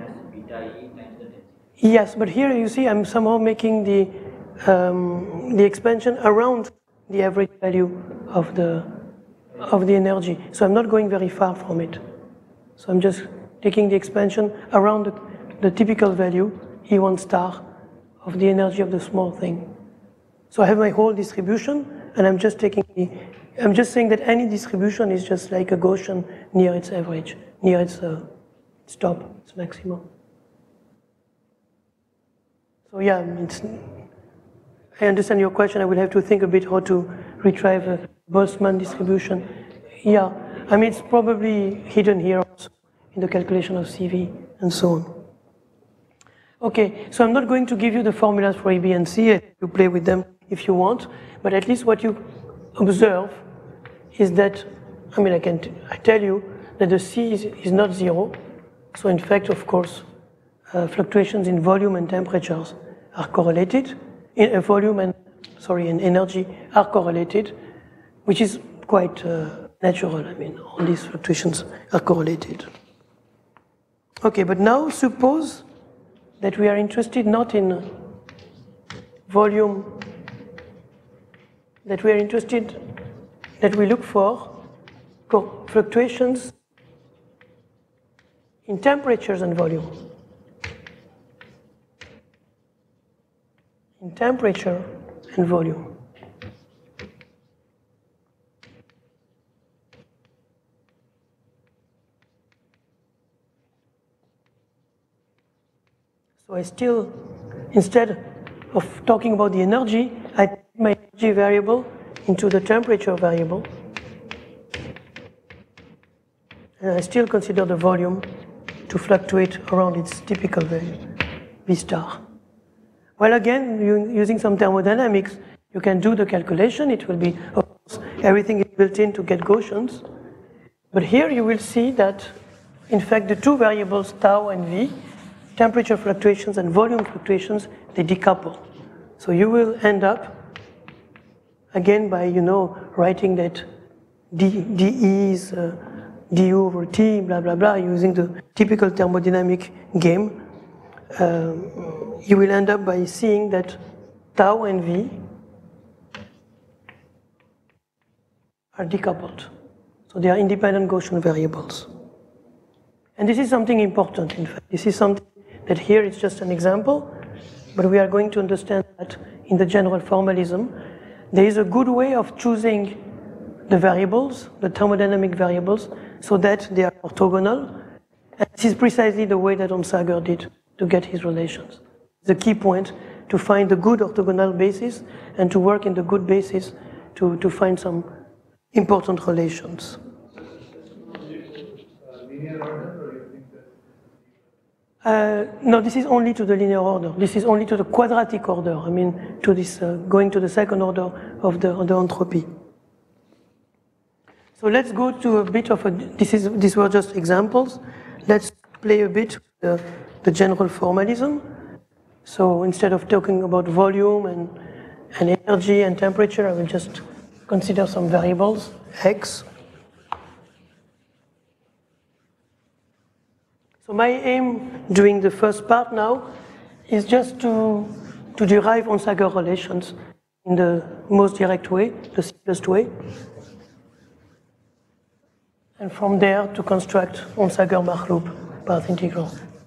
Yes, but here you see I'm somehow making the um, the expansion around the average value of the of the energy. So I'm not going very far from it. So I'm just taking the expansion around the, the typical value E one star of the energy of the small thing. So I have my whole distribution, and I'm just taking the, I'm just saying that any distribution is just like a Gaussian near its average, near its uh, its top, its maximum. So yeah, it's, I understand your question. I will have to think a bit how to retrieve a Boltzmann distribution. Yeah, I mean, it's probably hidden here also in the calculation of C V and so on. Okay, so I'm not going to give you the formulas for A, B, and C. You play with them if you want, but at least what you observe is that, I mean, I can t I tell you that the C is, is not zero. So in fact, of course, uh, fluctuations in volume and temperatures are correlated. In uh, volume and, sorry, and energy are correlated, which is quite uh, natural. I mean, all these fluctuations are correlated. Okay, but now suppose that we are interested not in volume, that we are interested, that we look for fluctuations in temperatures and volume. In temperature and volume. So I still, instead of talking about the energy, I take my energy variable into the temperature variable. And I still consider the volume to fluctuate around its typical value, V star. Well, again, using some thermodynamics, you can do the calculation. It will be, of course, everything is built in to get Gaussians. But here you will see that, in fact, the two variables, tau and V, temperature fluctuations and volume fluctuations, they decouple. So you will end up, again, by, you know, writing that D, dE is uh, du over T, blah, blah, blah, using the typical thermodynamic game. Um, you will end up by seeing that tau and V are decoupled. So they are independent Gaussian variables. And this is something important, in fact. This is something that here it's just an example, but we are going to understand that in the general formalism, there is a good way of choosing the variables, the thermodynamic variables, so that they are orthogonal. And this is precisely the way that Onsager did to get his relations. The key point, to find the good orthogonal basis and to work in the good basis to, to find some important relations. Uh, no, this is only to the linear order. This is only to the quadratic order. I mean, to this uh, going to the second order of the, of the entropy. So let's go to a bit of a. This is these were just examples. Let's play a bit with the, the general formalism. So instead of talking about volume and And energy and temperature, I will just consider some variables, x. So my aim during the first part now is just to, to derive Onsager relations in the most direct way, the simplest way. And from there to construct Onsager-Mach loop path integral.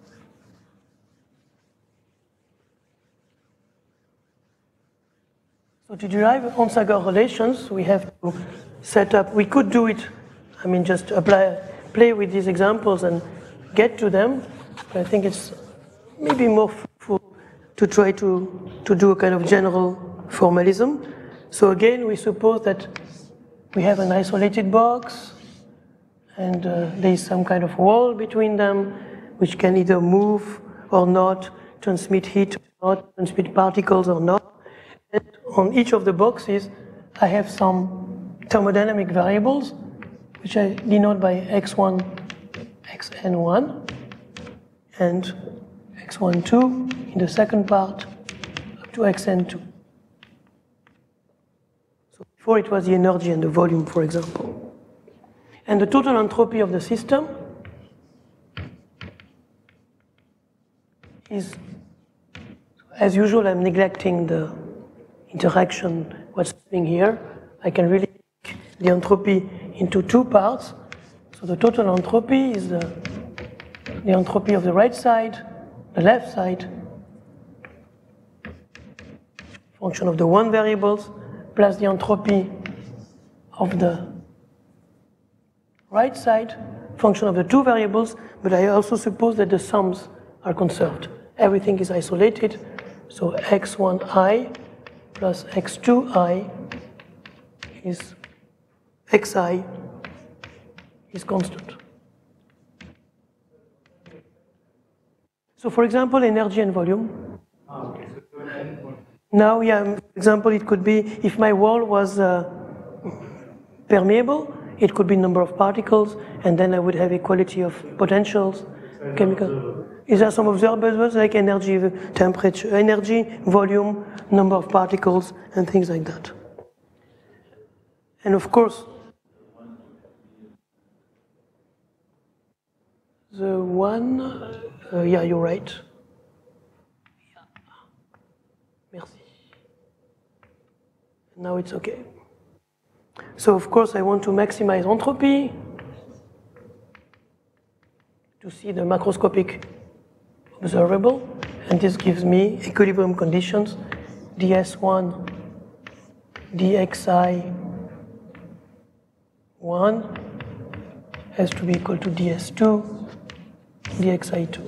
So to derive Onsager relations, we have to set up, we could do it, I mean just apply, play with these examples and get to them, but I think it's maybe more fruitful to try to, to do a kind of general formalism. So again, we suppose that we have an isolated box, and uh, there is some kind of wall between them, which can either move or not, transmit heat or not, transmit particles or not. And on each of the boxes, I have some thermodynamic variables, which I denote by x one, x n one, and x one two in the second part, up to x n two. So before it was the energy and the volume, for example. And the total entropy of the system is, as usual, I'm neglecting the interaction, what's happening here. I can really break the entropy into two parts. So the total entropy is the, the entropy of the right side, the left side, function of the one variables, plus the entropy of the right side, function of the two variables, but I also suppose that the sums are conserved. Everything is isolated, so x one i plus x two i is xi is constant. So for example, energy and volume. Now, yeah, for example, it could be if my wall was uh, permeable, it could be number of particles, and then I would have equality of potentials, chemical. Is there some observables like energy, temperature, energy, volume, number of particles, and things like that? And of course, the one, uh, yeah, you're right. Merci. Now it's okay. So of course I want to maximize entropy to see the macroscopic observable, and this gives me equilibrium conditions, d s one, dxi one has to be equal to d s two, dxi two.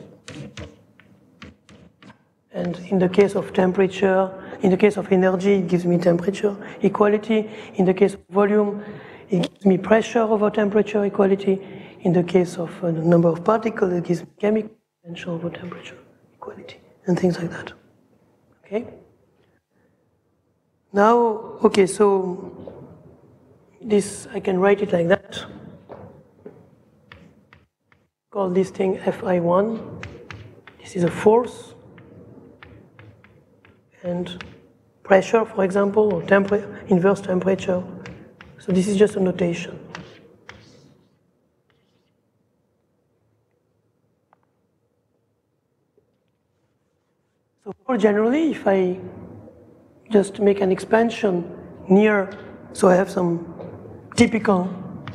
And in the case of temperature, in the case of energy, it gives me temperature equality. In the case of volume, it gives me pressure over temperature equality. In the case of uh, the number of particles, it gives me chemical potential over temperature equality, and things like that. Okay? Now, okay, so this, I can write it like that. Call this thing F I one. This is a force. And pressure, for example, or temper inverse temperature. So this is just a notation. So more generally, if I just make an expansion near, so I have some typical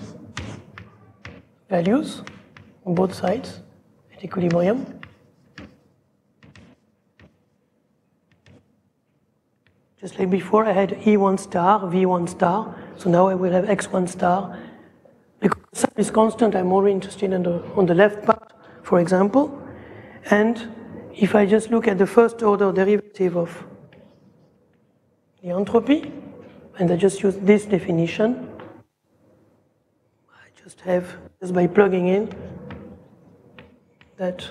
values on both sides at equilibrium. Just like before, I had E one star, V one star, so now I will have X one star. Because sum is constant, I'm more interested in the, on the left part, for example. And if I just look at the first order derivative of the entropy, and I just use this definition, I just have, just by plugging in, that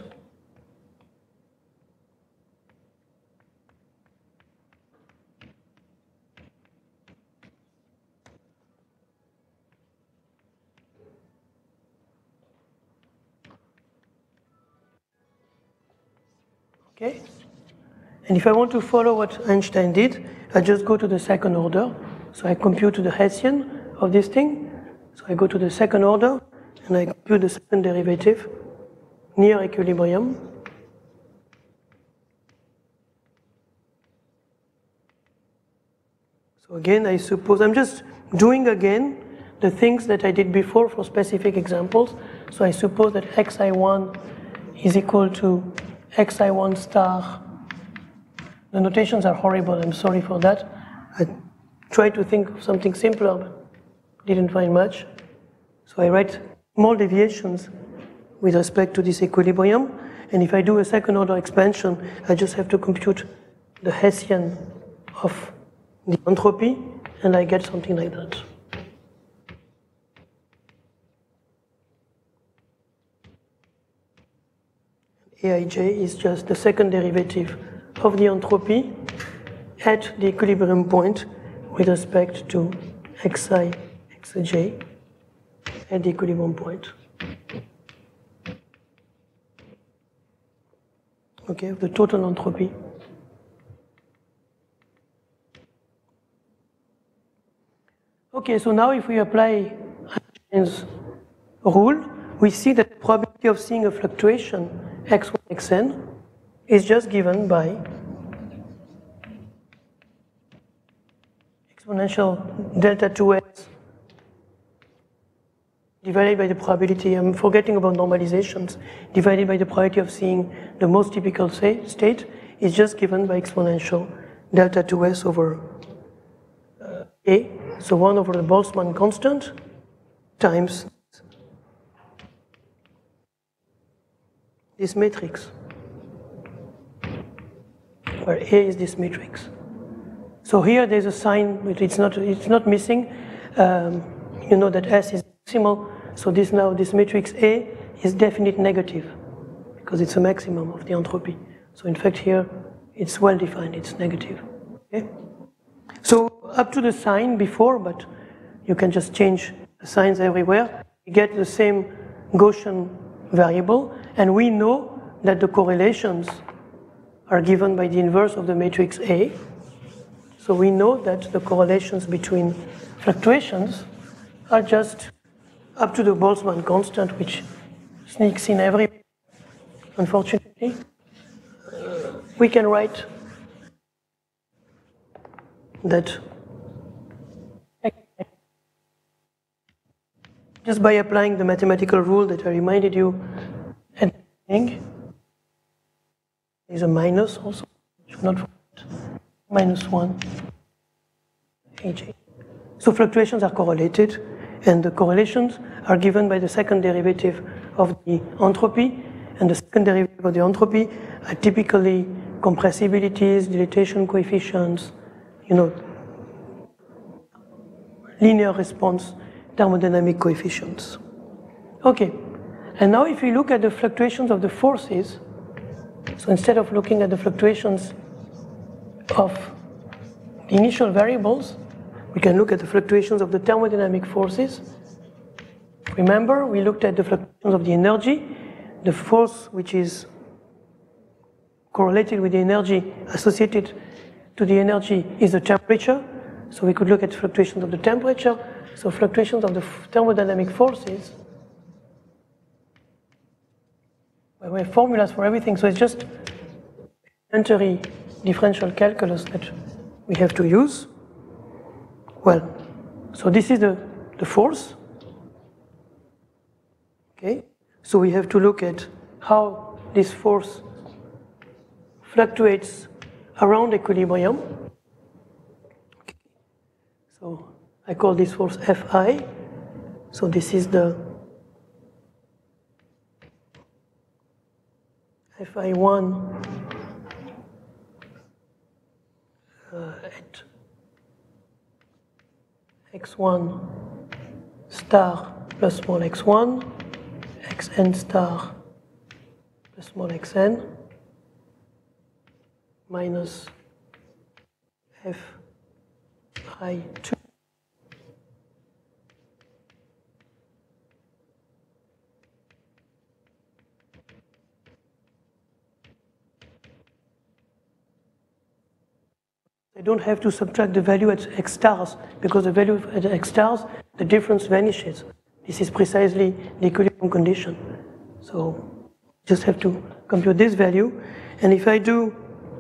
okay? And if I want to follow what Einstein did, I just go to the second order. So I compute the Hessian of this thing. So I go to the second order, and I compute the second derivative near equilibrium. So again, I suppose I'm just doing again the things that I did before for specific examples. So I suppose that X I one is equal to X I one star. The notations are horrible, I'm sorry for that. I tried to think of something simpler, but didn't find much. So I write small deviations with respect to this equilibrium. And if I do a second order expansion, I just have to compute the Hessian of the entropy, and I get something like that. A I j is just the second derivative of the entropy at the equilibrium point with respect to xi, xj at the equilibrium point. Okay, of the total entropy. Okay, so now if we apply Einstein's rule, we see that the probability of seeing a fluctuation x one, xn is just given by exponential delta two s divided by the probability, I'm forgetting about normalizations, divided by the probability of seeing the most typical say, state is just given by exponential delta two s over uh, A. So one over the Boltzmann constant times this matrix, where A is this matrix. So here there's a sign, but it's not, it's not missing. Um, you know that S is maximal, so this now, this matrix A is definite negative, because it's a maximum of the entropy. So in fact here, it's well defined, it's negative. Okay? So up to the sign before, but you can just change the signs everywhere. You get the same Gaussian variable, and we know that the correlations are given by the inverse of the matrix A. So we know that the correlations between fluctuations are just up to the Boltzmann constant, which sneaks in everywhere. Unfortunately, we can write that just by applying the mathematical rule that I reminded you at the beginning. There's a minus also, should not forget, minus one A J. So fluctuations are correlated, and the correlations are given by the second derivative of the entropy, and the second derivative of the entropy are typically compressibilities, dilatation coefficients, you know, linear response thermodynamic coefficients. Okay, and now if we look at the fluctuations of the forces, so instead of looking at the fluctuations of the initial variables, we can look at the fluctuations of the thermodynamic forces. Remember, we looked at the fluctuations of the energy. The force which is correlated with the energy associated to the energy is the temperature. So we could look at fluctuations of the temperature. So fluctuations of the thermodynamic forces. Well, we have formulas for everything, so it's just elementary differential calculus that we have to use. Well, so this is the, the force. Okay, so we have to look at how this force fluctuates around equilibrium. Okay. So I call this force Fi. So this is the F I one uh, at x one star plus small x one, xn star plus small xn, minus F I two I don't have to subtract the value at x stars, because the value at x stars, the difference vanishes. This is precisely the equilibrium condition. So just have to compute this value. And if I do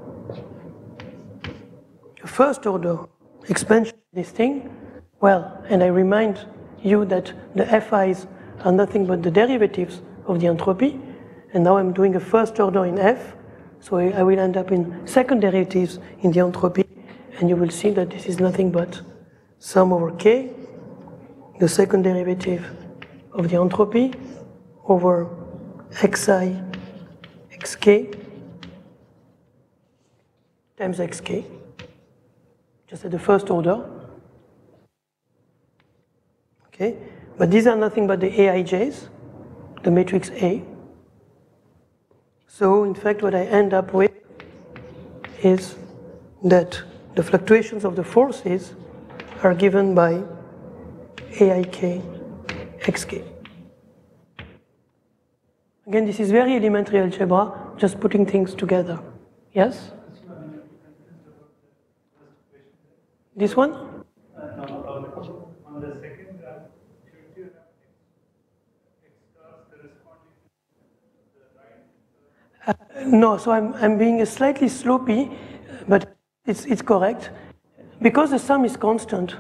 a first order expansion of this thing, well, and I remind you that the F Is are nothing but the derivatives of the entropy, and now I'm doing a first order in F, so I will end up in second derivatives in the entropy, and you will see that this is nothing but sum over k, the second derivative of the entropy, over xi xk times xk, just at the first order. Okay, but these are nothing but the Aij's, the matrix A. So in fact what I end up with is that the fluctuations of the forces are given by Aik xk. Again, this is very elementary algebra, just putting things together. Yes? This one? Uh, no, uh, on the second graph, should you have x stars corresponding to the right? Uh, no, so I'm, I'm being slightly sloppy, but it's, it's correct. Because the sum is constant,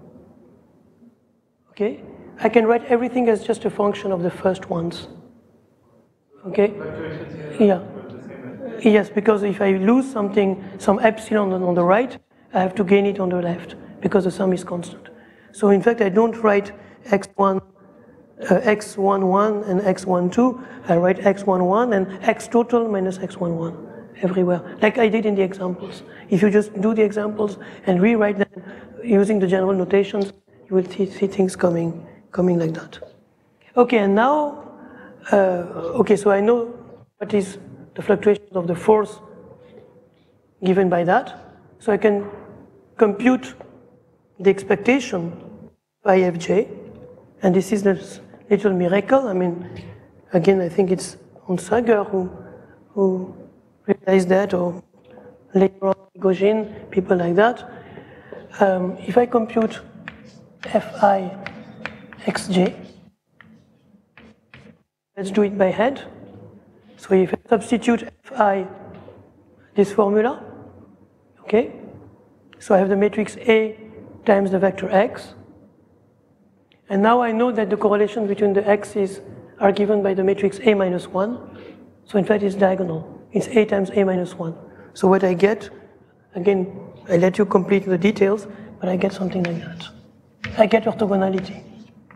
okay, I can write everything as just a function of the first ones. Okay? Yeah. Yes, because if I lose something, some epsilon on the right, I have to gain it on the left, because the sum is constant. So in fact, I don't write x one, uh, x one one and x one two. I write x one one and x total minus x one one everywhere, like I did in the examples. If you just do the examples and rewrite them using the general notations, you will see, see things coming, coming like that. Okay, and now, uh, okay, so I know what is the fluctuations of the force given by that. So I can compute the expectation by F J, and this is this little miracle. I mean, again, I think it's Onsager who, who realized that, or later on Gauguin, people like that. Um, if I compute Fi xj, let's do it by head. So if I substitute Fi, this formula, okay, so I have the matrix A times the vector x, and now I know that the correlation between the x's are given by the matrix A minus one, so in fact it's diagonal, it's A times A minus one. So what I get, again, I let you complete the details, but I get something like that. I get orthogonality.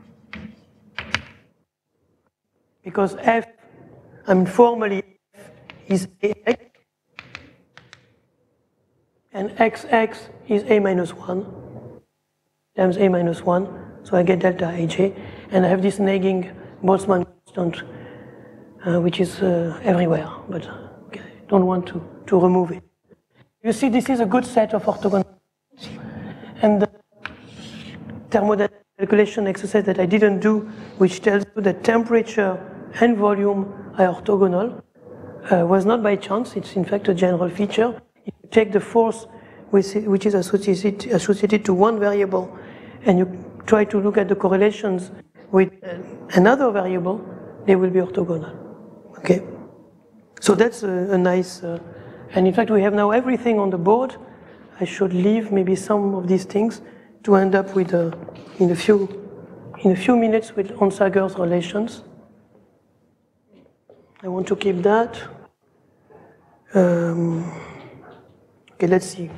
Because F, I mean formally F is Ax, and X X is A minus one times A minus one, so I get delta Aj, and I have this nagging Boltzmann constant, uh, which is uh, everywhere, but okay, I don't want to, to remove it. You see, this is a good set of orthogonalities, and the thermodynamic calculation exercise that I didn't do, which tells you that temperature and volume are orthogonal, uh, was not by chance. It's in fact a general feature. If you take the force which is associated, associated to one variable, and you try to look at the correlations with another variable, they will be orthogonal. Okay? So that's a, a nice, uh, and in fact we have now everything on the board. I should leave maybe some of these things to end up with a, in a few in a few minutes with Onsager's relations. I want to keep that. Um, okay, let's see.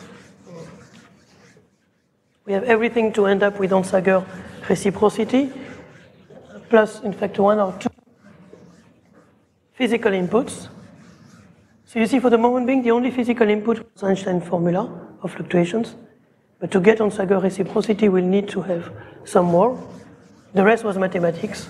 We have everything to end up with Onsager reciprocity, plus in fact one or two physical inputs. So you see, for the moment being, the only physical input was Einstein formula of fluctuations. But to get Onsager reciprocity, we'll need to have some more. The rest was mathematics.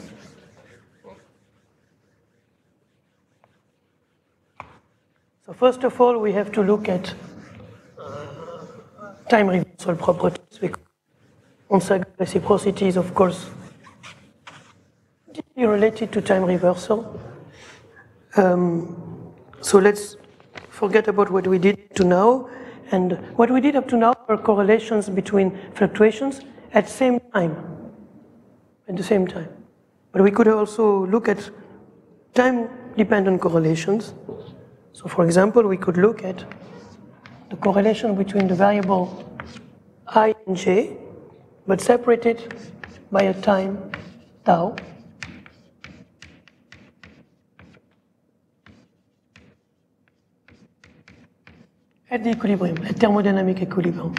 So first of all, we have to look at uh, time reversal properties, because Onsager reciprocity is, of course, deeply related to time reversal. Um, so let's forget about what we did to now And what we did up to now were correlations between fluctuations at the same time, at the same time. But we could also look at time-dependent correlations. So for example, we could look at the correlation between the variable I and j, but separated by a time tau. At the equilibrium, at thermodynamic equilibrium.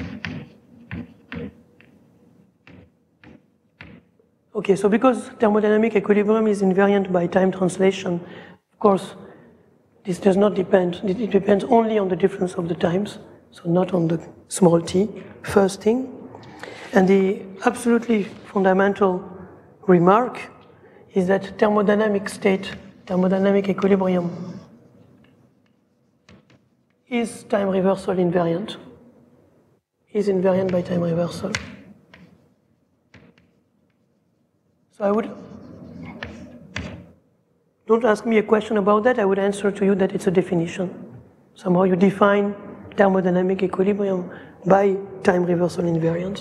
Okay, so because thermodynamic equilibrium is invariant by time translation, of course, this does not depend, it depends only on the difference of the times, so not on the small t, first thing. And the absolutely fundamental remark is that thermodynamic state, thermodynamic equilibrium, is time reversal invariant, is invariant by time reversal. So I would, don't ask me a question about that, I would answer to you that it's a definition. Somehow you define thermodynamic equilibrium by time reversal invariance.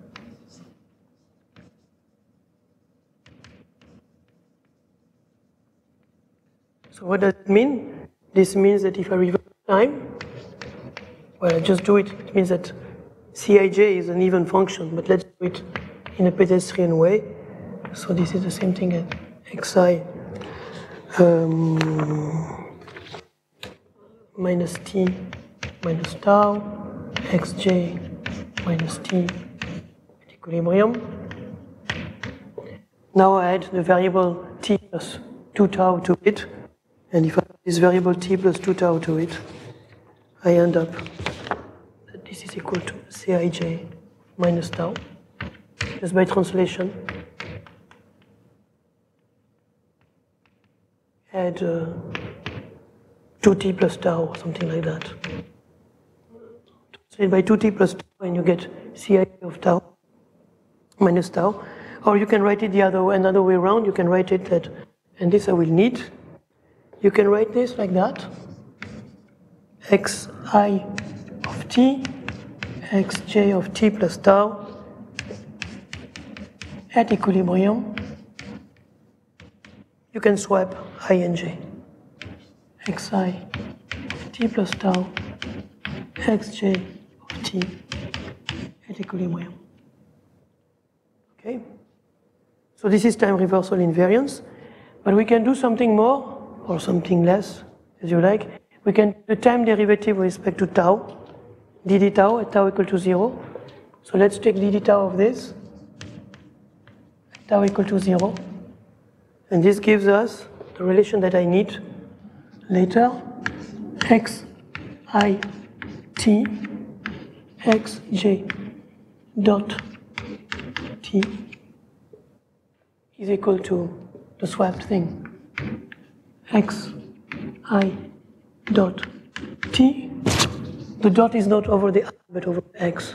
So what does it mean? This means that if I reverse time, well, I just do it, it means that Cij is an even function, but let's do it in a pedestrian way. So this is the same thing as xi um, minus t minus tau, xj minus t at equilibrium. Now I add the variable t plus two tau to it, and if I add this variable t plus two tau to it, I end up that this is equal to Cij minus tau, just by translation. Add uh, two t plus tau or something like that. Translate by two t plus tau and you get Cij of tau minus tau. Or you can write it the other way, another way around. You can write it that, and this I will need. You can write this like that. Xi of t, xj of t plus tau at equilibrium. You can swap I and j. Xi of t plus tau, xj of t at equilibrium. Okay? So this is time reversal invariance. But we can do something more or something less, as you like. We can do the time derivative with respect to tau, dd tau at tau equal to zero. So let's take dd tau of this at tau equal to zero. And this gives us the relation that I need later, x I t xj dot t is equal to the swapped thing, x I dot t. The dot is not over the I, but over x.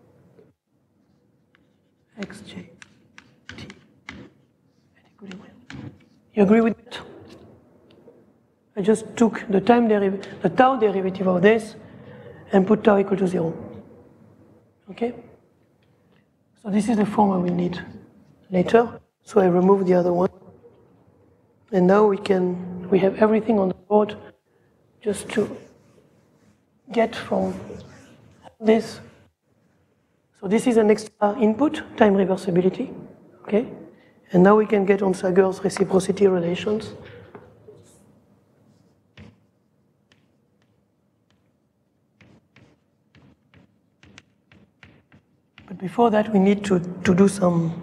xj t at equilibrium. You agree with that? I just took the time derivative, the tau derivative of this, and put tau equal to zero. Okay? So this is the form I will need later. So I remove the other one. And now we can, we have everything on the board just to get from this. So this is an extra input, time reversibility. Okay? And now we can get Onsager's reciprocity relations. But before that, we need to, to do some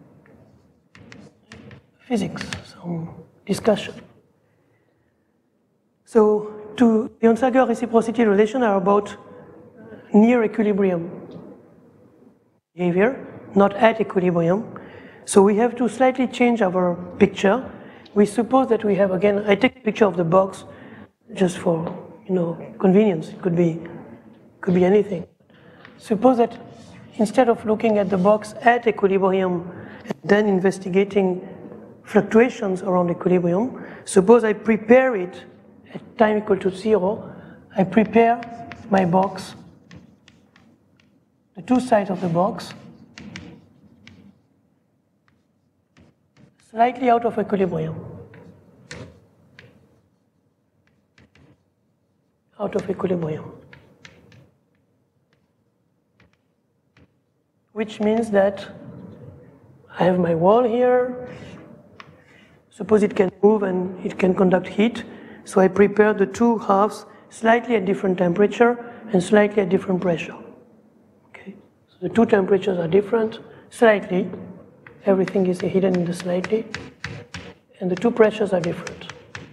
physics, some discussion. So to, the Onsager reciprocity relations are about near equilibrium behavior, not at equilibrium. So we have to slightly change our picture. We suppose that we have, again, I take a picture of the box just for, you know, convenience. It could be, could be anything. Suppose that instead of looking at the box at equilibrium and then investigating fluctuations around equilibrium, suppose I prepare it at time equal to zero. I prepare my box the two sides of the box slightly out of equilibrium. Out of equilibrium. Which means that I have my wall here. Suppose it can move and it can conduct heat. So I prepare the two halves slightly at different temperature and slightly at different pressure. Okay. So the two temperatures are different, slightly. Everything is hidden in the slightly. And the two pressures are different.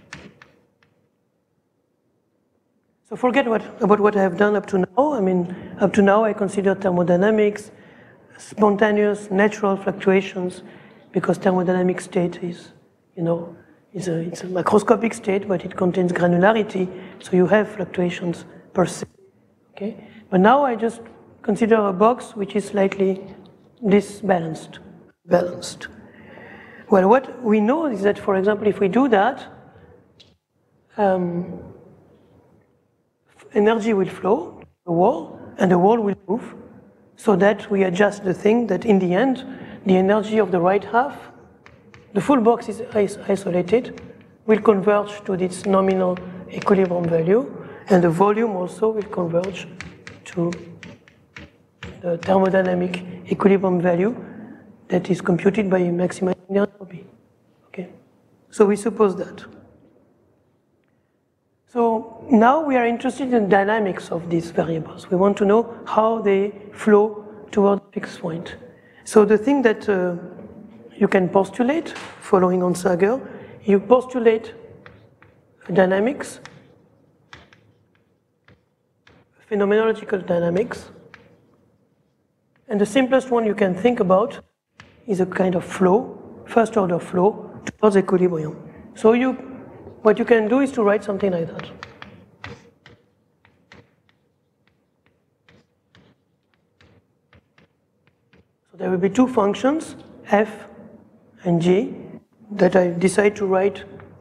So forget what, about what I have done up to now. I mean, up to now I consider thermodynamics spontaneous, natural fluctuations, because thermodynamic state is, you know, is a, it's a macroscopic state, but it contains granularity, so you have fluctuations per se. Okay? But now I just consider a box which is slightly disbalanced, balanced. Well, what we know is that, for example, if we do that, um, energy will flow to the wall, and the wall will move, so that we adjust the thing that in the end, the energy of the right half, the full box is is isolated, will converge to its nominal equilibrium value, and the volume also will converge to the thermodynamic equilibrium value that is computed by maximizing the entropy. Okay, so we suppose that. So now we are interested in the dynamics of these variables. We want to know how they flow toward a fixed point. So the thing that uh, you can postulate, following on Sager, you postulate dynamics, phenomenological dynamics, and the simplest one you can think about is a kind of flow, first order flow towards equilibrium. So you, what you can do is to write something like that. So there will be two functions, f and g, that I decide to write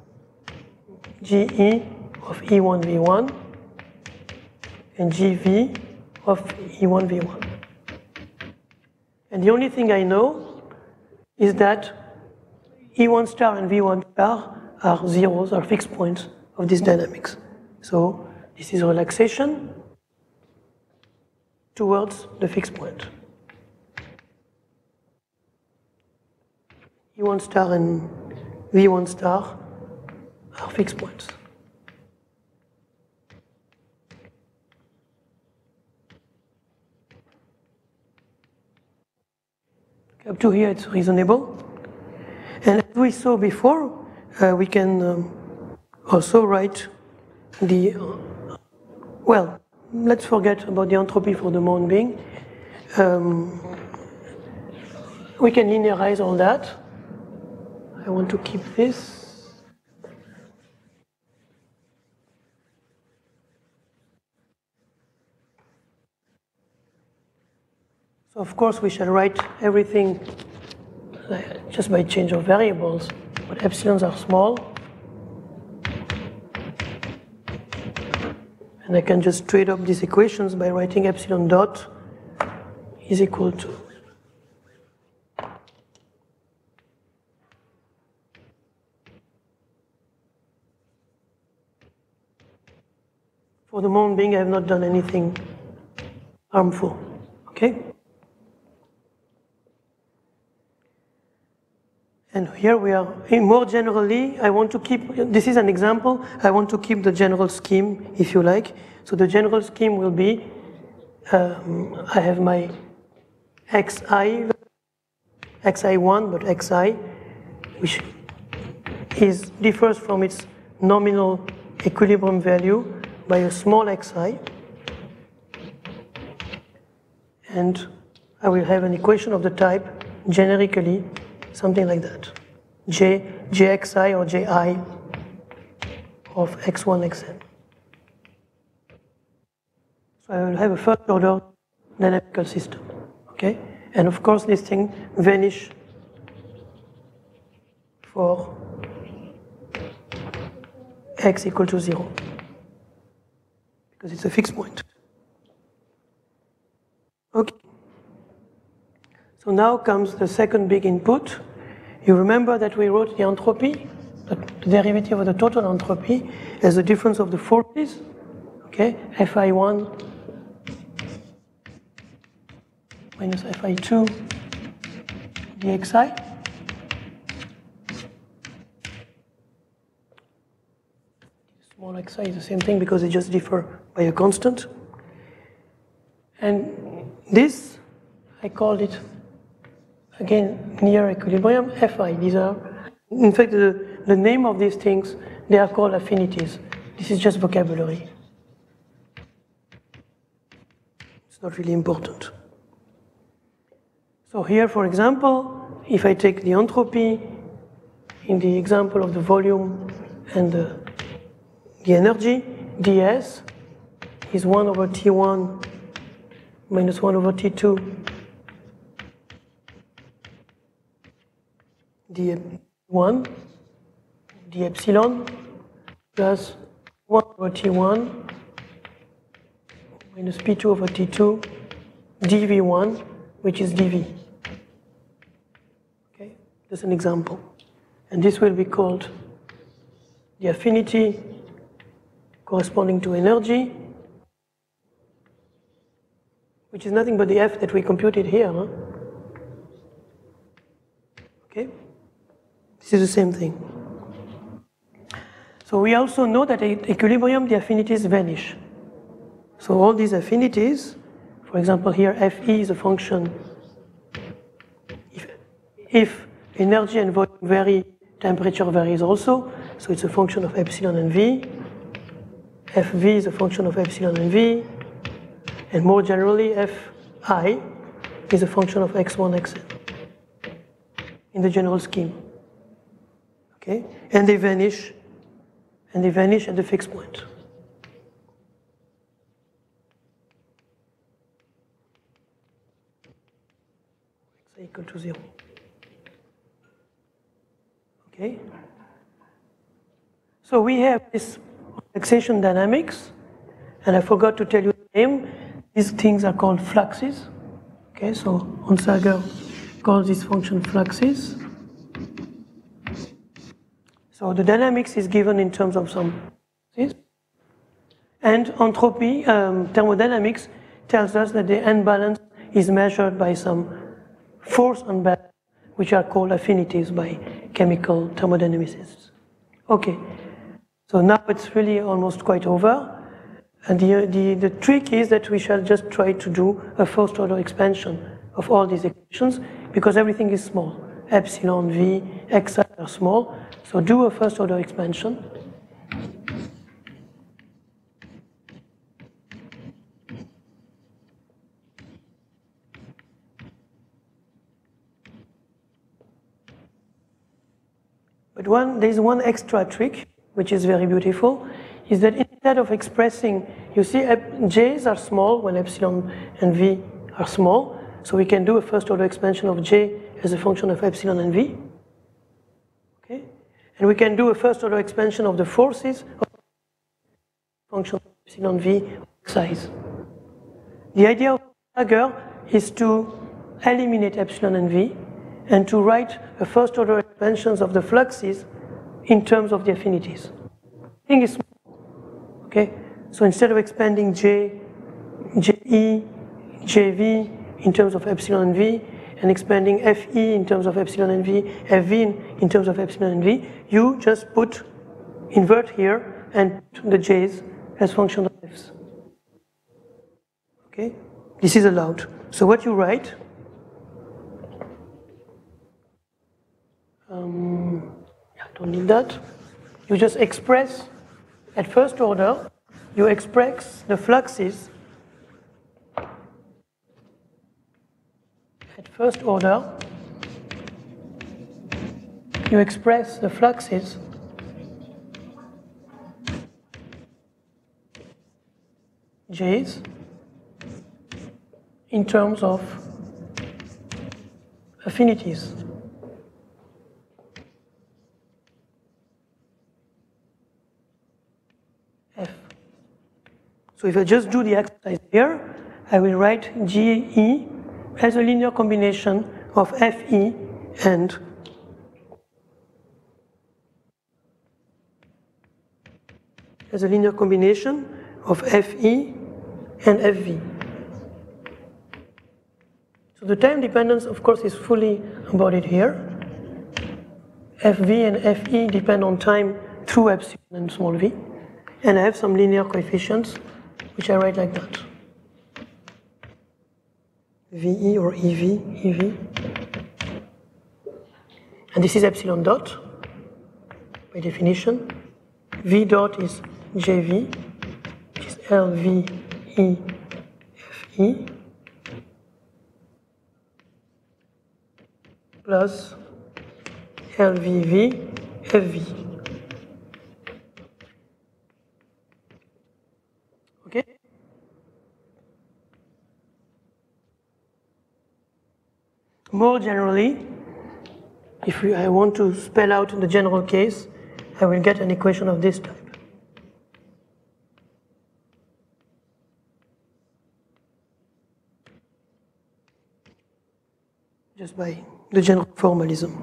ge of E one V one and gv of E one V one. And the only thing I know is that E one star and V one star are zeros, are fixed points of this dynamics. So this is relaxation towards the fixed point. E one star and V one star are fixed points. Up to here it's reasonable. And as we saw before, uh, we can um, also write the, uh, well, let's forget about the entropy for the moment being. Um, we can linearize all that. I want to keep this. So of course we shall write everything uh, just by change of variables, but epsilons are small. And I can just trade up these equations by writing epsilon dot is equal to for the moment being, I have not done anything harmful, okay? And here we are, more generally, I want to keep, this is an example, I want to keep the general scheme, if you like. So the general scheme will be, um, I have my xi, xi one, but xi, which is, differs from its nominal equilibrium value by a small xi, and I will have an equation of the type, generically, something like that, j, jxi or ji of x one, xn. So I will have a first order dynamical system, okay? And of course this thing vanish for x equal to zero, because it's a fixed point. Okay. So now comes the second big input. You remember that we wrote the entropy, the derivative of the total entropy, as the difference of the forces, okay, F I one minus F I two dxi. Small xi is the same thing because they just differ by a constant. And this, I called it, again, near equilibrium, Fi. These are, in fact, the, the name of these things, they are called affinities. This is just vocabulary. It's not really important. So here, for example, if I take the entropy in the example of the volume and the, the energy, ds is one over T one minus one over T two d one d epsilon plus one over T one minus P two over T two d V one, which is dV. Okay, that's an example. And this will be called the affinity corresponding to energy, which is nothing but the F that we computed here. Huh? Okay, this is the same thing. So we also know that at equilibrium the affinities vanish. So all these affinities, for example here Fe is a function, if, if energy and volume vary, temperature varies also, so it's a function of epsilon and V. Fv is a function of epsilon and V, and more generally Fi is a function of x one, xn in the general scheme. Okay, and they vanish, and they vanish at the fixed point. X equal to zero. Okay, so we have this relaxation dynamics, and I forgot to tell you the name. These things are called fluxes. Okay, so Onsager calls this function fluxes. So the dynamics is given in terms of some fluxes. And entropy, um, thermodynamics, tells us that the n-balance is measured by some force unbalance, which are called affinities by chemical thermodynamicists. Okay, so now it's really almost quite over. And the, the, the trick is that we shall just try to do a first order expansion of all these equations because everything is small. Epsilon, V, Xi are small. So do a first order expansion. But one, there's one extra trick, which is very beautiful, is that instead of expressing, you see J's are small when epsilon and V are small, so we can do a first order expansion of J as a function of epsilon and V. Okay? And we can do a first order expansion of the forces of function of epsilon V size. The idea of Onsager is to eliminate epsilon and V and to write a first order expansions of the fluxes in terms of the affinities. Thing is small. Okay, so instead of expanding J, Je, Jv in terms of epsilon and V, and expanding Fe in terms of epsilon and V, Fv in, in terms of epsilon and V, you just put, invert here, and put the J's as function of F's. Okay, this is allowed. So what you write, um, I don't need that, you just express at first order, you express the fluxes at first order, you express the fluxes J's in terms of affinities. F. So if I just do the exercise here, I will write G E as a linear combination of Fe and as a linear combination of Fe and Fv. So the time dependence, of course, is fully embodied here. Fv and Fe depend on time through epsilon and small v. And I have some linear coefficients, which I write like that. Ve or Ev, Ev. And this is epsilon dot, by definition. V dot is Jv, which is Lv E Fe, plus Lvv Fv. Okay? More generally, if we, I want to spell out the general case, I will get an equation of this type. Just by the general formalism.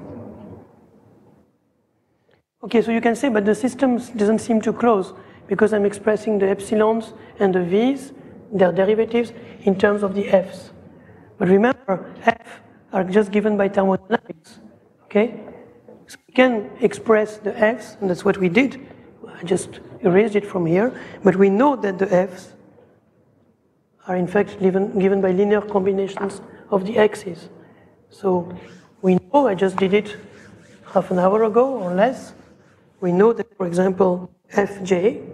Okay, so you can say, but the system doesn't seem to close because I'm expressing the epsilons and the v's, their derivatives, in terms of the f's. But remember, f are just given by thermodynamics, okay? So we can express the f's, and that's what we did. I just erased it from here, but we know that the f's are in fact given, given by linear combinations of the x's. So we know, I just did it half an hour ago or less, we know that, for example, Fj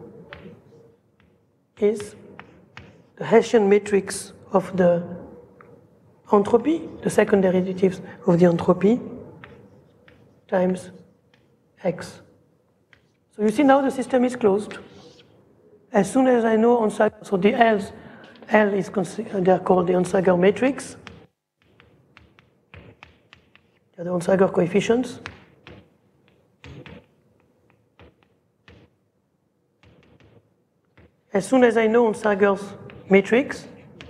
is the Hessian matrix of the entropy, the second derivatives of the entropy, times x. So you see now the system is closed. As soon as I know Onsager, so the L's, L is, they're called the Onsager matrix, they're the Onsager coefficients. As soon as I know Onsager's matrix,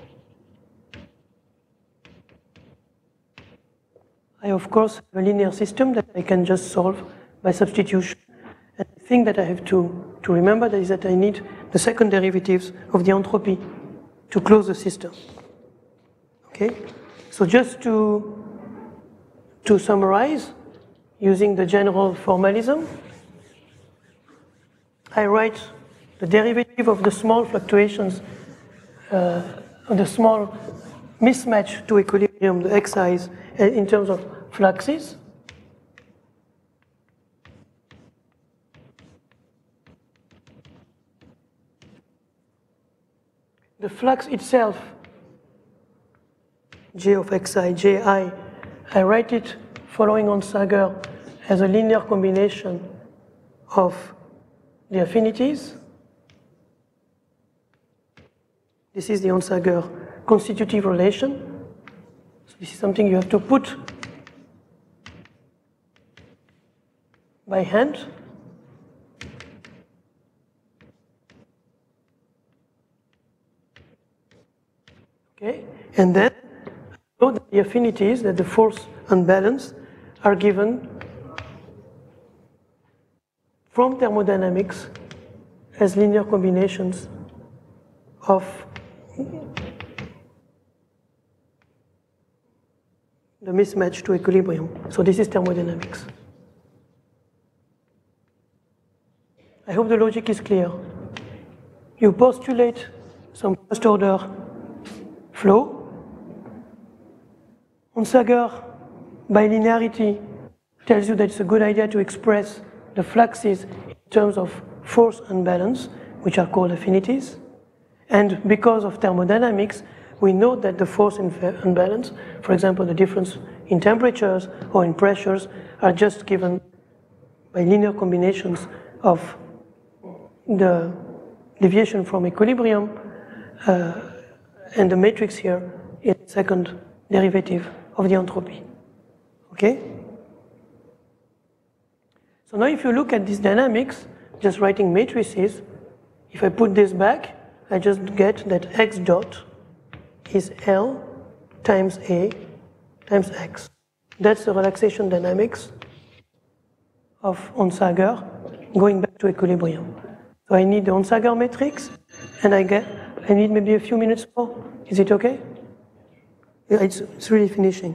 I of course have a linear system that I can just solve by substitution. And the thing that I have to, to remember is that I need the second derivatives of the entropy to close the system. Okay? So just to, to summarize, using the general formalism, I write the derivative of the small fluctuations, uh, of the small mismatch to equilibrium, the xi's, in terms of fluxes. The flux itself, J of xi, Ji, I write it following Onsager as a linear combination of the affinities. This is the Onsager constitutive relation. So this is something you have to put by hand. Okay, and then know that the affinities, that the force unbalance, are given from thermodynamics as linear combinations of the mismatch to equilibrium. So this is thermodynamics. I hope the logic is clear. You postulate some first order flow. Onsager, by linearity, tells you that it's a good idea to express the fluxes in terms of force unbalance, which are called affinities. And because of thermodynamics, we know that the force unbalance, for example, the difference in temperatures or in pressures, are just given by linear combinations of the deviation from equilibrium uh, and the matrix here is the second derivative of the entropy. Okay? So now if you look at this dynamics, just writing matrices, if I put this back, I just get that x dot is L times A times x. That's the relaxation dynamics of Onsager going back to equilibrium. So I need the Onsager matrix, and I get I need maybe a few minutes more. Is it okay? Yeah, it's, it's really finishing.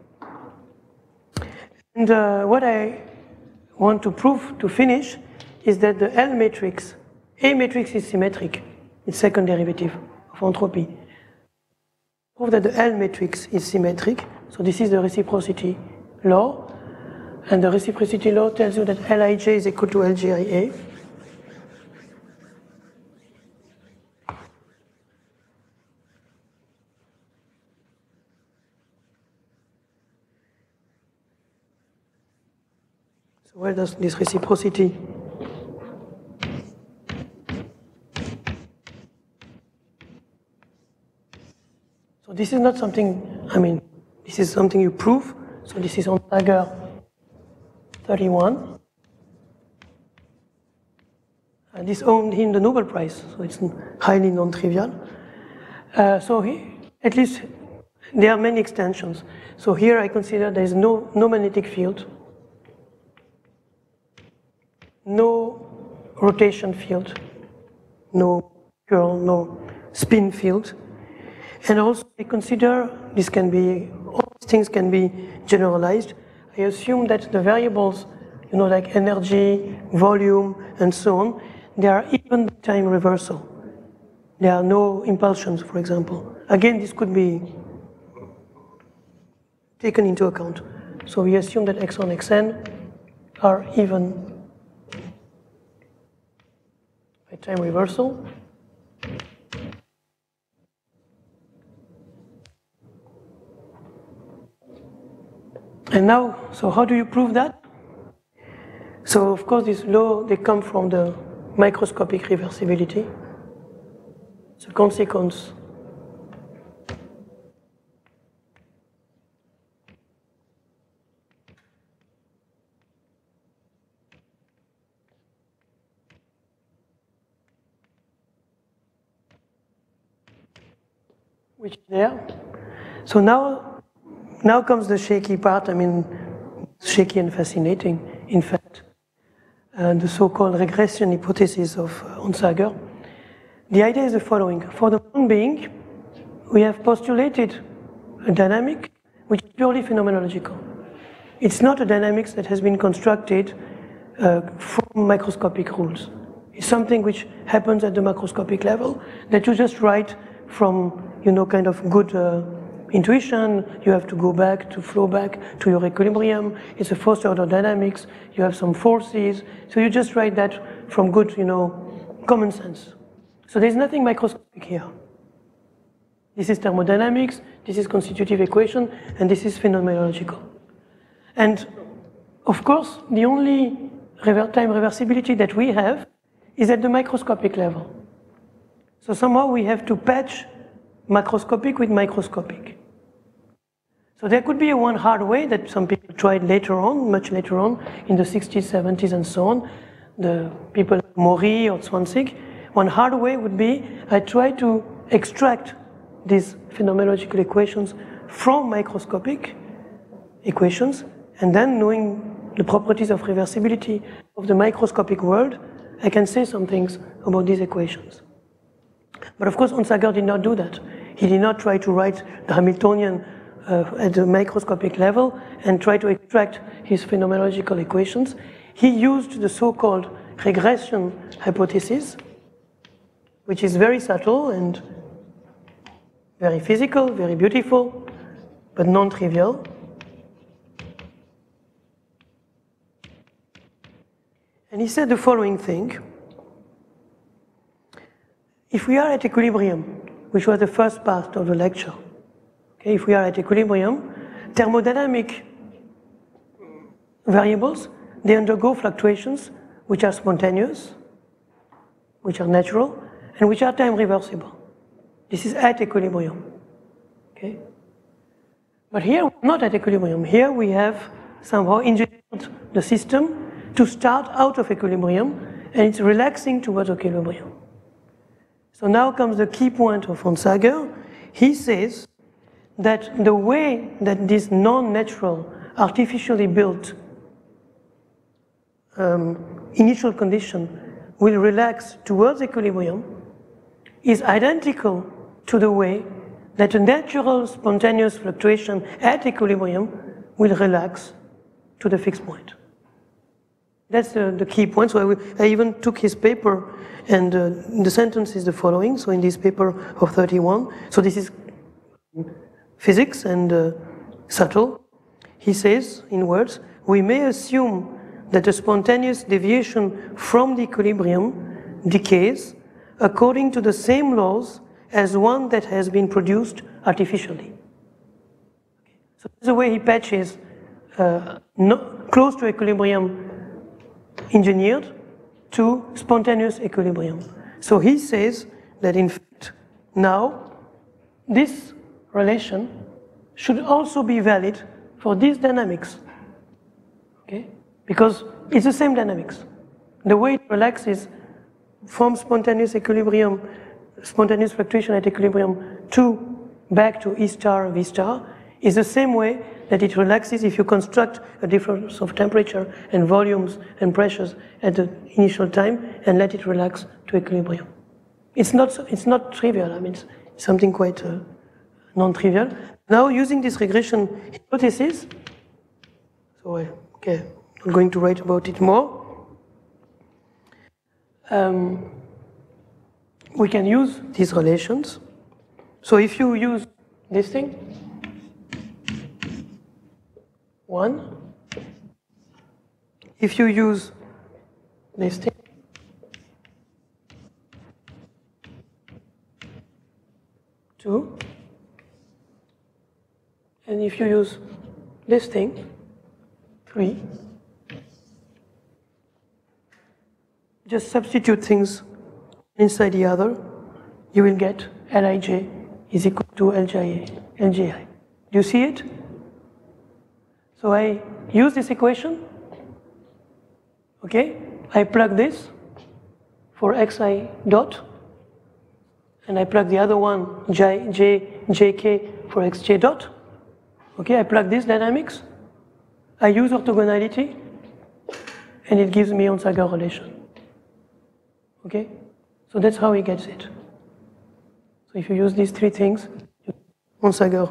And uh, what I want to prove to finish is that the L matrix, A matrix is symmetric, it's second derivative of entropy. Prove that the L matrix is symmetric, so this is the reciprocity law, and the reciprocity law tells you that Lij is equal to Lgia. So where does this reciprocity? So this is not something, I mean, this is something you prove. So this is Onsager thirty-one. And this earned him the Nobel Prize, so it's highly non-trivial. Uh, so he, at least there are many extensions. So here I consider there is no, no magnetic field, no rotation field, no curl, no spin field. And also I consider this can be, all these things can be generalized. I assume that the variables, you know, like energy, volume, and so on, they are even time reversal. There are no impulsions, for example. Again, this could be taken into account. So we assume that xn, xn are even by time reversal. And now, so how do you prove that? So of course this law, they come from the microscopic reversibility. It's a consequence which is there. So now Now comes the shaky part, I mean, shaky and fascinating, in fact. Uh, the so-called regression hypothesis of uh, Onsager. The idea is the following. For the time being, we have postulated a dynamic which is purely phenomenological. It's not a dynamics that has been constructed uh, from microscopic rules. It's something which happens at the macroscopic level that you just write from, you know, kind of good uh, intuition. You have to go back to flow back to your equilibrium. It's a first order dynamics. You have some forces. So you just write that from good, you know, common sense. So there's nothing microscopic here. This is thermodynamics, this is constitutive equation, and this is phenomenological. And of course, the only rever- time reversibility that we have is at the microscopic level. So somehow we have to patch macroscopic with microscopic. So there could be a one hard way that some people tried later on, much later on, in the sixties, seventies, and so on. The people like Mori or Zwanzig. One hard way would be, I try to extract these phenomenological equations from microscopic equations, and then knowing the properties of reversibility of the microscopic world, I can say some things about these equations. But of course, Onsager did not do that. He did not try to write the Hamiltonian uh, at the microscopic level and try to extract his phenomenological equations. He used the so-called regression hypothesis, which is very subtle and very physical, very beautiful, but non-trivial. And he said the following thing. If we are at equilibrium, which was the first part of the lecture, okay, if we are at equilibrium, thermodynamic variables, they undergo fluctuations which are spontaneous, which are natural, and which are time reversible. This is at equilibrium, okay? But here, we're not at equilibrium. Here we have somehow engineered the system to start out of equilibrium, and it's relaxing towards equilibrium. So now comes the key point of Onsager. He says that the way that this non-natural, artificially built um, initial condition will relax towards equilibrium is identical to the way that a natural spontaneous fluctuation at equilibrium will relax to the fixed point. That's the, the key point. So I, will, I even took his paper, and uh, the sentence is the following. So in this paper of thirty-one, so this is physics and uh, subtle. He says, in words, we may assume that a spontaneous deviation from the equilibrium decays according to the same laws as one that has been produced artificially. So this is the way he patches uh, no, close to equilibrium engineered to spontaneous equilibrium. So he says that in fact now this relation should also be valid for these dynamics, okay? Because it's the same dynamics. The way it relaxes from spontaneous equilibrium, spontaneous fluctuation at equilibrium to back to E star, V star is the same way that it relaxes if you construct a difference of temperature and volumes and pressures at the initial time and let it relax to equilibrium. It's not, it's not trivial, I mean, it's something quite uh, non-trivial. Now, using this regression hypothesis, so I, okay, I'm going to write about it more. Um, we can use these relations. So if you use this thing, one, if you use this thing, two, and if you use this thing, three, just substitute things inside the other, you will get Lij is equal to Lji, Lji. Do you see it? So I use this equation, okay? I plug this for xi dot, and I plug the other one, j, j, jk for xj dot. Okay, I plug this dynamics, I use orthogonality, and it gives me Onsager relation. Okay? So that's how he gets it. So if you use these three things, Onsager.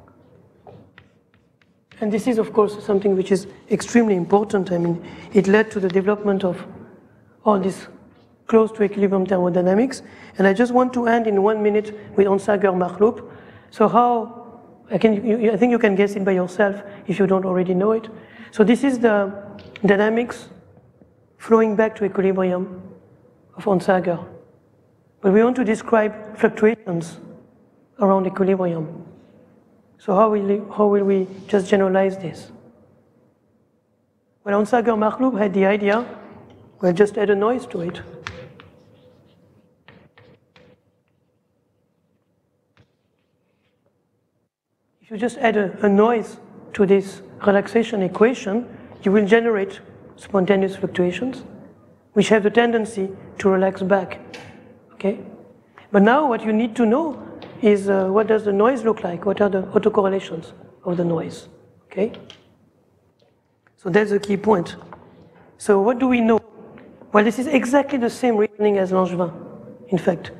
And this is, of course, something which is extremely important. I mean, it led to the development of all this close to equilibrium thermodynamics. And I just want to end in one minute with Onsager-Mach loop. So how, I, can, you, I think you can guess it by yourself if you don't already know it. So this is the dynamics flowing back to equilibrium of Onsager. But we want to describe fluctuations around equilibrium. So how will, we, how will we just generalize this? Well, Onsager-Mach loop had the idea, we'll just add a noise to it. If you just add a, a noise to this relaxation equation, you will generate spontaneous fluctuations, which have the tendency to relax back, okay? But now what you need to know is uh, what does the noise look like? What are the autocorrelations of the noise, okay? So that's the key point. So what do we know? Well, this is exactly the same reasoning as Langevin, in fact.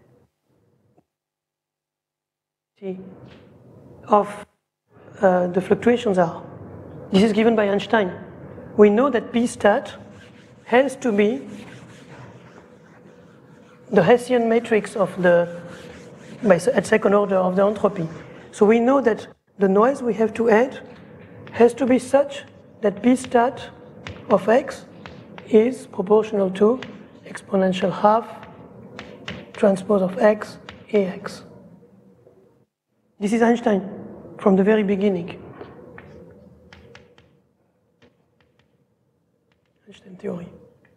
Of uh, the fluctuations are. This is given by Einstein. We know that P stat has to be the Hessian matrix of the, by, at second order of the entropy. So we know that the noise we have to add has to be such that P stat of x is proportional to exponential half transpose of x, ax. This is Einstein from the very beginning. Einstein theory.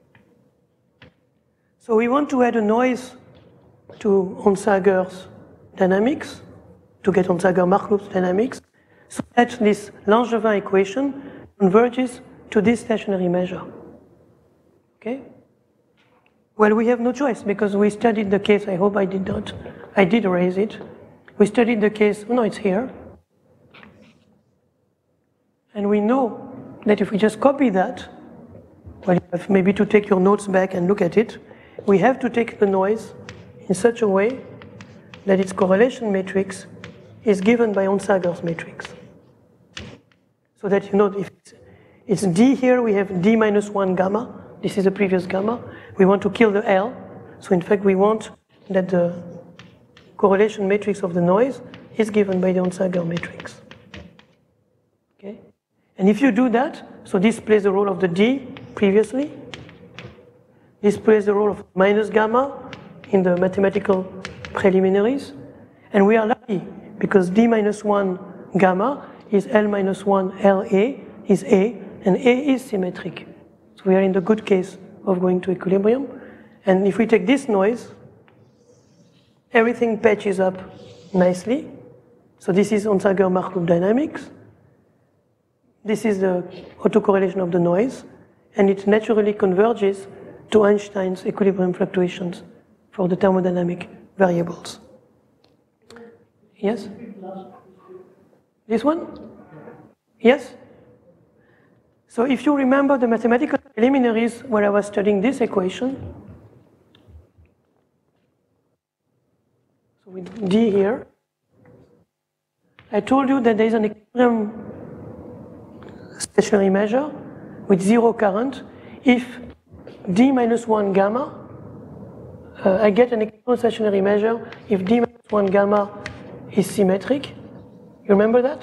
So we want to add a noise to Onsager's dynamics, to get Onsager-Mach loop's dynamics, so that this Langevin equation converges to this stationary measure. Okay? Well, we have no choice because we studied the case. I hope I did not. I did raise it. we studied the case, oh no, it's here. And we know that if we just copy that, well, you have maybe to take your notes back and look at it, we have to take the noise in such a way that its correlation matrix is given by Onsager's matrix. So that you know if it's, it's D here, we have D minus one gamma. This is the previous gamma. We want to kill the L. So in fact, we want that the correlation matrix of the noise is given by the Onsager matrix. Okay? And if you do that, so this plays the role of the D previously. This plays the role of minus gamma in the mathematical preliminaries. And we are lucky because D minus one gamma is L minus one L A is A, and A is symmetric. So we are in the good case of going to equilibrium. And if we take this noise, everything patches up nicely. So this is Onsager-Markov dynamics. This is the autocorrelation of the noise, and it naturally converges to Einstein's equilibrium fluctuations for the thermodynamic variables. Yes? This one? Yes? So if you remember the mathematical preliminaries where I was studying this equation, so with D here, I told you that there is an equilibrium stationary measure with zero current if D minus one gamma, uh, I get an equilibrium stationary measure if D minus one gamma is symmetric. You remember that?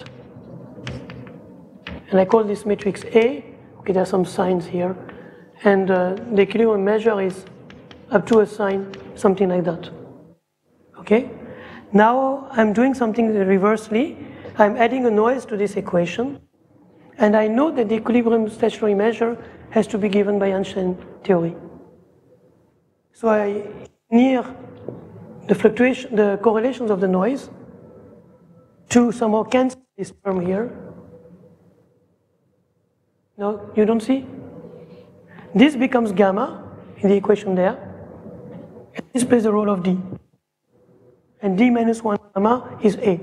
And I call this matrix A. Okay, there are some signs here. And uh, the equilibrium measure is up to a sign, something like that. Okay? Now I'm doing something reversely. I'm adding a noise to this equation. And I know that the equilibrium stationary measure has to be given by Einstein theory. So I near the fluctuation, the correlations of the noise to somehow cancel this term here. No, you don't see? This becomes gamma in the equation there. And this plays the role of D. And D minus one gamma is A.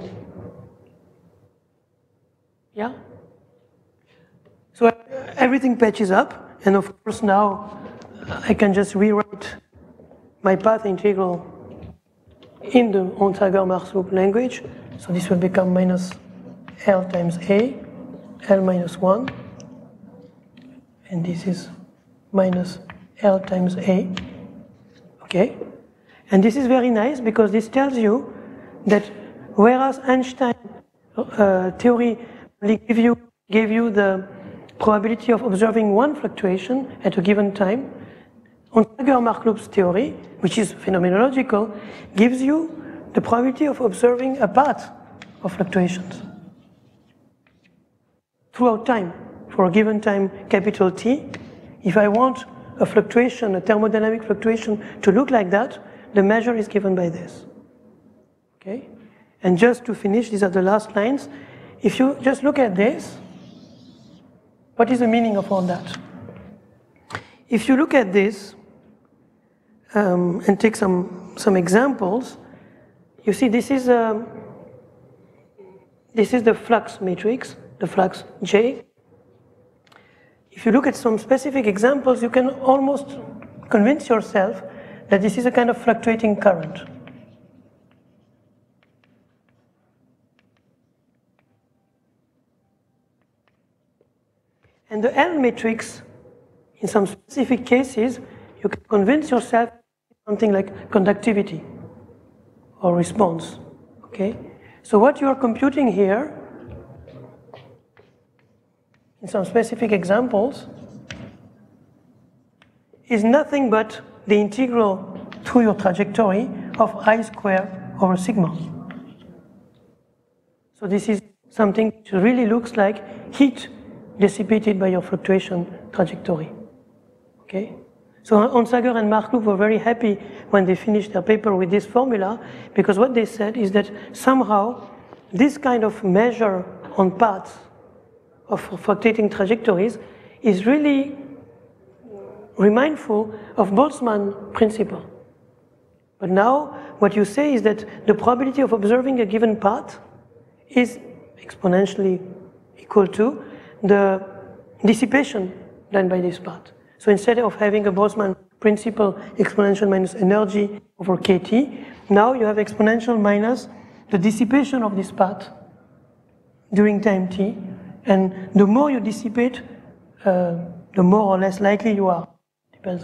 Yeah? So uh, everything patches up, and of course now I can just rewrite my path integral in the Onsager-Markov language. So this will become minus L times A, L minus one, and this is minus L times A, okay? And this is very nice because this tells you that whereas Einstein uh, theory only give you, gave you the probability of observing one fluctuation at a given time, Onsager-Markov's theory, which is phenomenological, gives you the probability of observing a path of fluctuations throughout time. For a given time, capital T, if I want a fluctuation, a thermodynamic fluctuation to look like that, the measure is given by this. Okay? And just to finish, these are the last lines. If you just look at this, what is the meaning of all that? If you look at this um, and take some, some examples, you see this is, a, this is the flux matrix, the flux J. If you look at some specific examples, you can almost convince yourself that this is a kind of fluctuating current. And the L matrix, in some specific cases, you can convince yourself something like conductivity or response, okay? So what you are computing here, in some specific examples, is nothing but the integral through your trajectory of I squared over sigma. So this is something which really looks like heat dissipated by your fluctuation trajectory, okay? So Onsager and Markov were very happy when they finished their paper with this formula, because what they said is that somehow this kind of measure on paths of fluctuating trajectories is really remindful of Boltzmann principle. But now, what you say is that the probability of observing a given path is exponentially equal to the dissipation done by this path. So instead of having a Boltzmann principle exponential minus energy over kT, now you have exponential minus the dissipation of this path during time t, and the more you dissipate, uh, the more or less likely you are. Depends.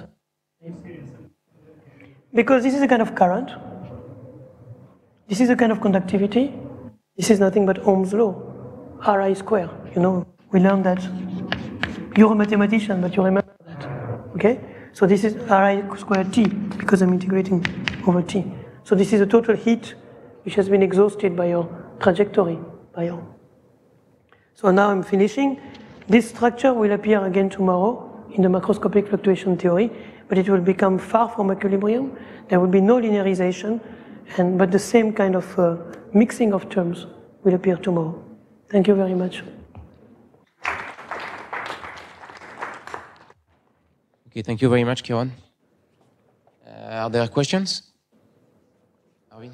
Because this is a kind of current, this is a kind of conductivity, this is nothing but Ohm's law, R I square. You know, we learned that. You're a mathematician, but you remember that, okay? So this is R I squared T, because I'm integrating over T. So this is a total heat which has been exhausted by your trajectory, by your. So now I'm finishing. This structure will appear again tomorrow in the macroscopic fluctuation theory, but it will become far from equilibrium. There will be no linearization, and, but the same kind of uh, mixing of terms will appear tomorrow. Thank you very much. Okay, thank you very much, Kieron. Uh, are there questions? Arvin?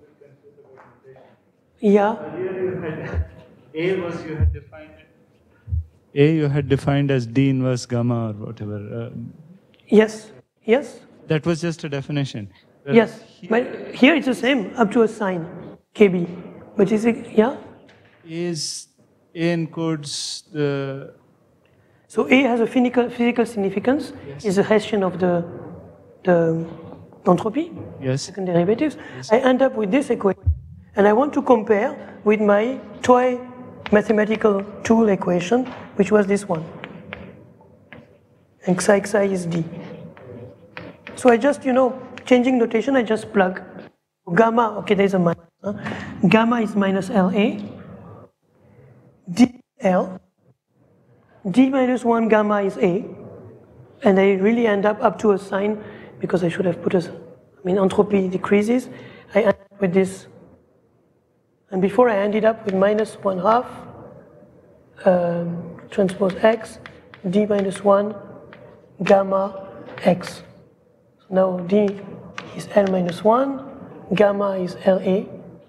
Yeah. Earlier you had A was you had defined A you had defined as D inverse gamma or whatever. Uh, Yes. Yes. that was just a definition. Well, Yes. here- But here it's the same, up to a sign, K B. But is it, yeah? Is A encodes the So A has a physical, physical significance, Yes. is a Hessian of the, the entropy, yes second derivatives. I end up with this equation, and I want to compare with my toy mathematical tool equation, which was this one. And psi psi is D. So I just, you know, changing notation, I just plug gamma, okay, there's a minus. Huh? Gamma is minus L A, D L, D minus one gamma is A, and I really end up up to a sign, because I should have put a, I mean, entropy decreases. I end up with this, and before I ended up with minus one half, um, transpose X, D minus one, gamma X. So now D is L minus one, gamma is L A.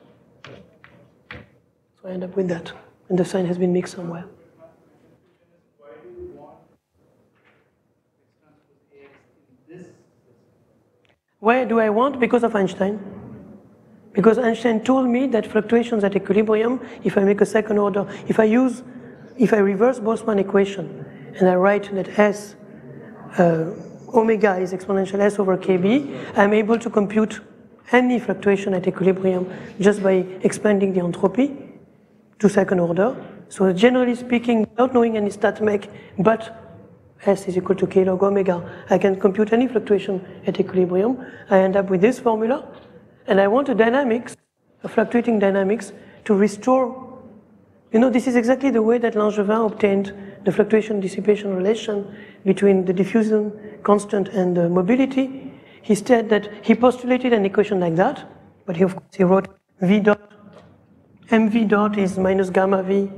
So I end up with that, and the sign has been mixed somewhere. why do you want X transpose A X in this? Why do I want? Because of Einstein. Because Einstein told me that fluctuations at equilibrium, if I make a second order, if I use, if I reverse Boltzmann equation, and I write that S, uh, omega is exponential S over K B, I'm able to compute any fluctuation at equilibrium just by expanding the entropy to second order. So generally speaking, without knowing any stat mech, but S is equal to K log omega, I can compute any fluctuation at equilibrium. I end up with this formula, and I want a dynamics, a fluctuating dynamics, to restore. You know, this is exactly the way that Langevin obtained the fluctuation dissipation relation between the diffusion constant and the mobility. He said that he postulated an equation like that, but he, of course, he wrote V dot, mv dot is minus gamma V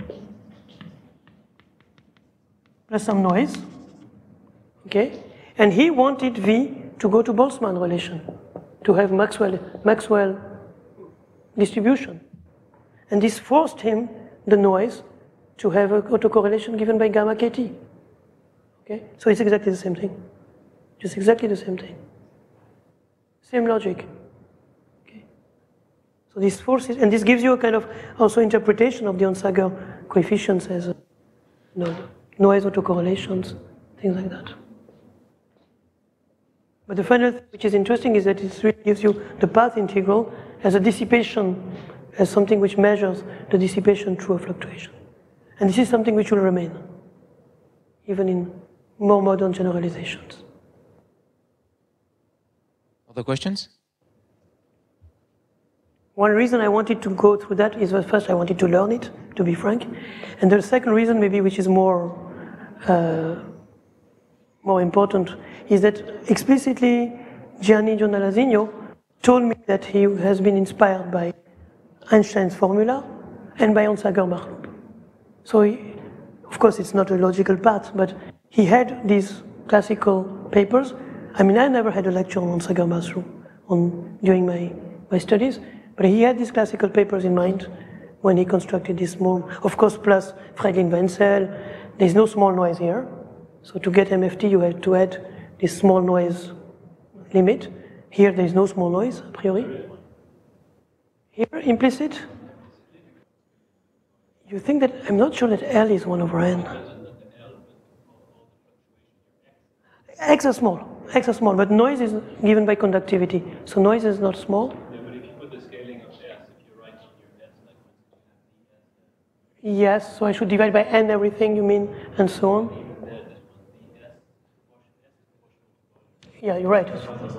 plus some noise, okay? And he wanted V to go to Boltzmann relation, to have Maxwell, Maxwell distribution. And this forced him, the noise, to have an autocorrelation given by gamma kt. Okay? So it's exactly the same thing. Just exactly the same thing. Same logic. Okay? So this forces, and this gives you a kind of also interpretation of the Onsager coefficients as a, you know, noise autocorrelations, things like that. But the final thing which is interesting is that it really gives you the path integral as a dissipation, as something which measures the dissipation through a fluctuation. And this is something which will remain, even in more modern generalizations. Other questions? One reason I wanted to go through that is that first I wanted to learn it, to be frank. And the second reason, maybe which is more, uh, more important, is that explicitly Gianni Giordano told me that he has been inspired by Einstein's formula and by Onsager-Marloop. So, he, of course, it's not a logical path, but he had these classical papers. I mean, I never had a lecture on Onsager-Marloop, on during my, my studies. But he had these classical papers in mind when he constructed this small, of course, plus Fredlin-Wenzel. There's no small noise here. So to get M F T, you have to add this small noise limit. Here, there's no small noise, a priori. Here, implicit. You think that, I'm not sure that L is one over N. X are small, X are small, but noise is given by conductivity. So noise is not small. Yeah, but if you put the scaling of S, if you write on your S, like Yes, so I should divide by N everything, you mean, and so on? Yeah, you're right.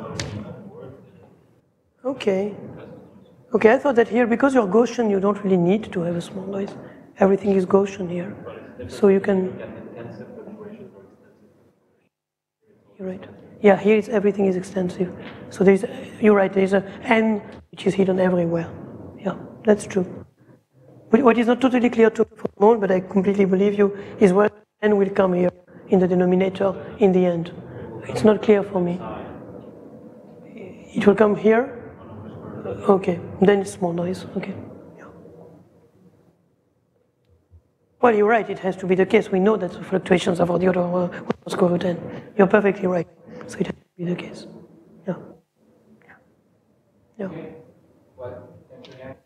Okay. Okay, I thought that here, because you're Gaussian, you don't really need to have a small noise. Everything is Gaussian here. So you can... You're right. Yeah, here it's, everything is extensive. So there's, you're right, there's a N which is hidden everywhere. Yeah, that's true. But what is not totally clear to me for the moment, but I completely believe you, is where N will come here in the denominator in the end. It's not clear for me. It will come here? Okay, then it's small noise, okay. Yeah. Well, you're right, it has to be the case. We know that the fluctuations are for the order of one square root n. You're perfectly right, so it has to be the case. Yeah. Yeah. Well, thank you again.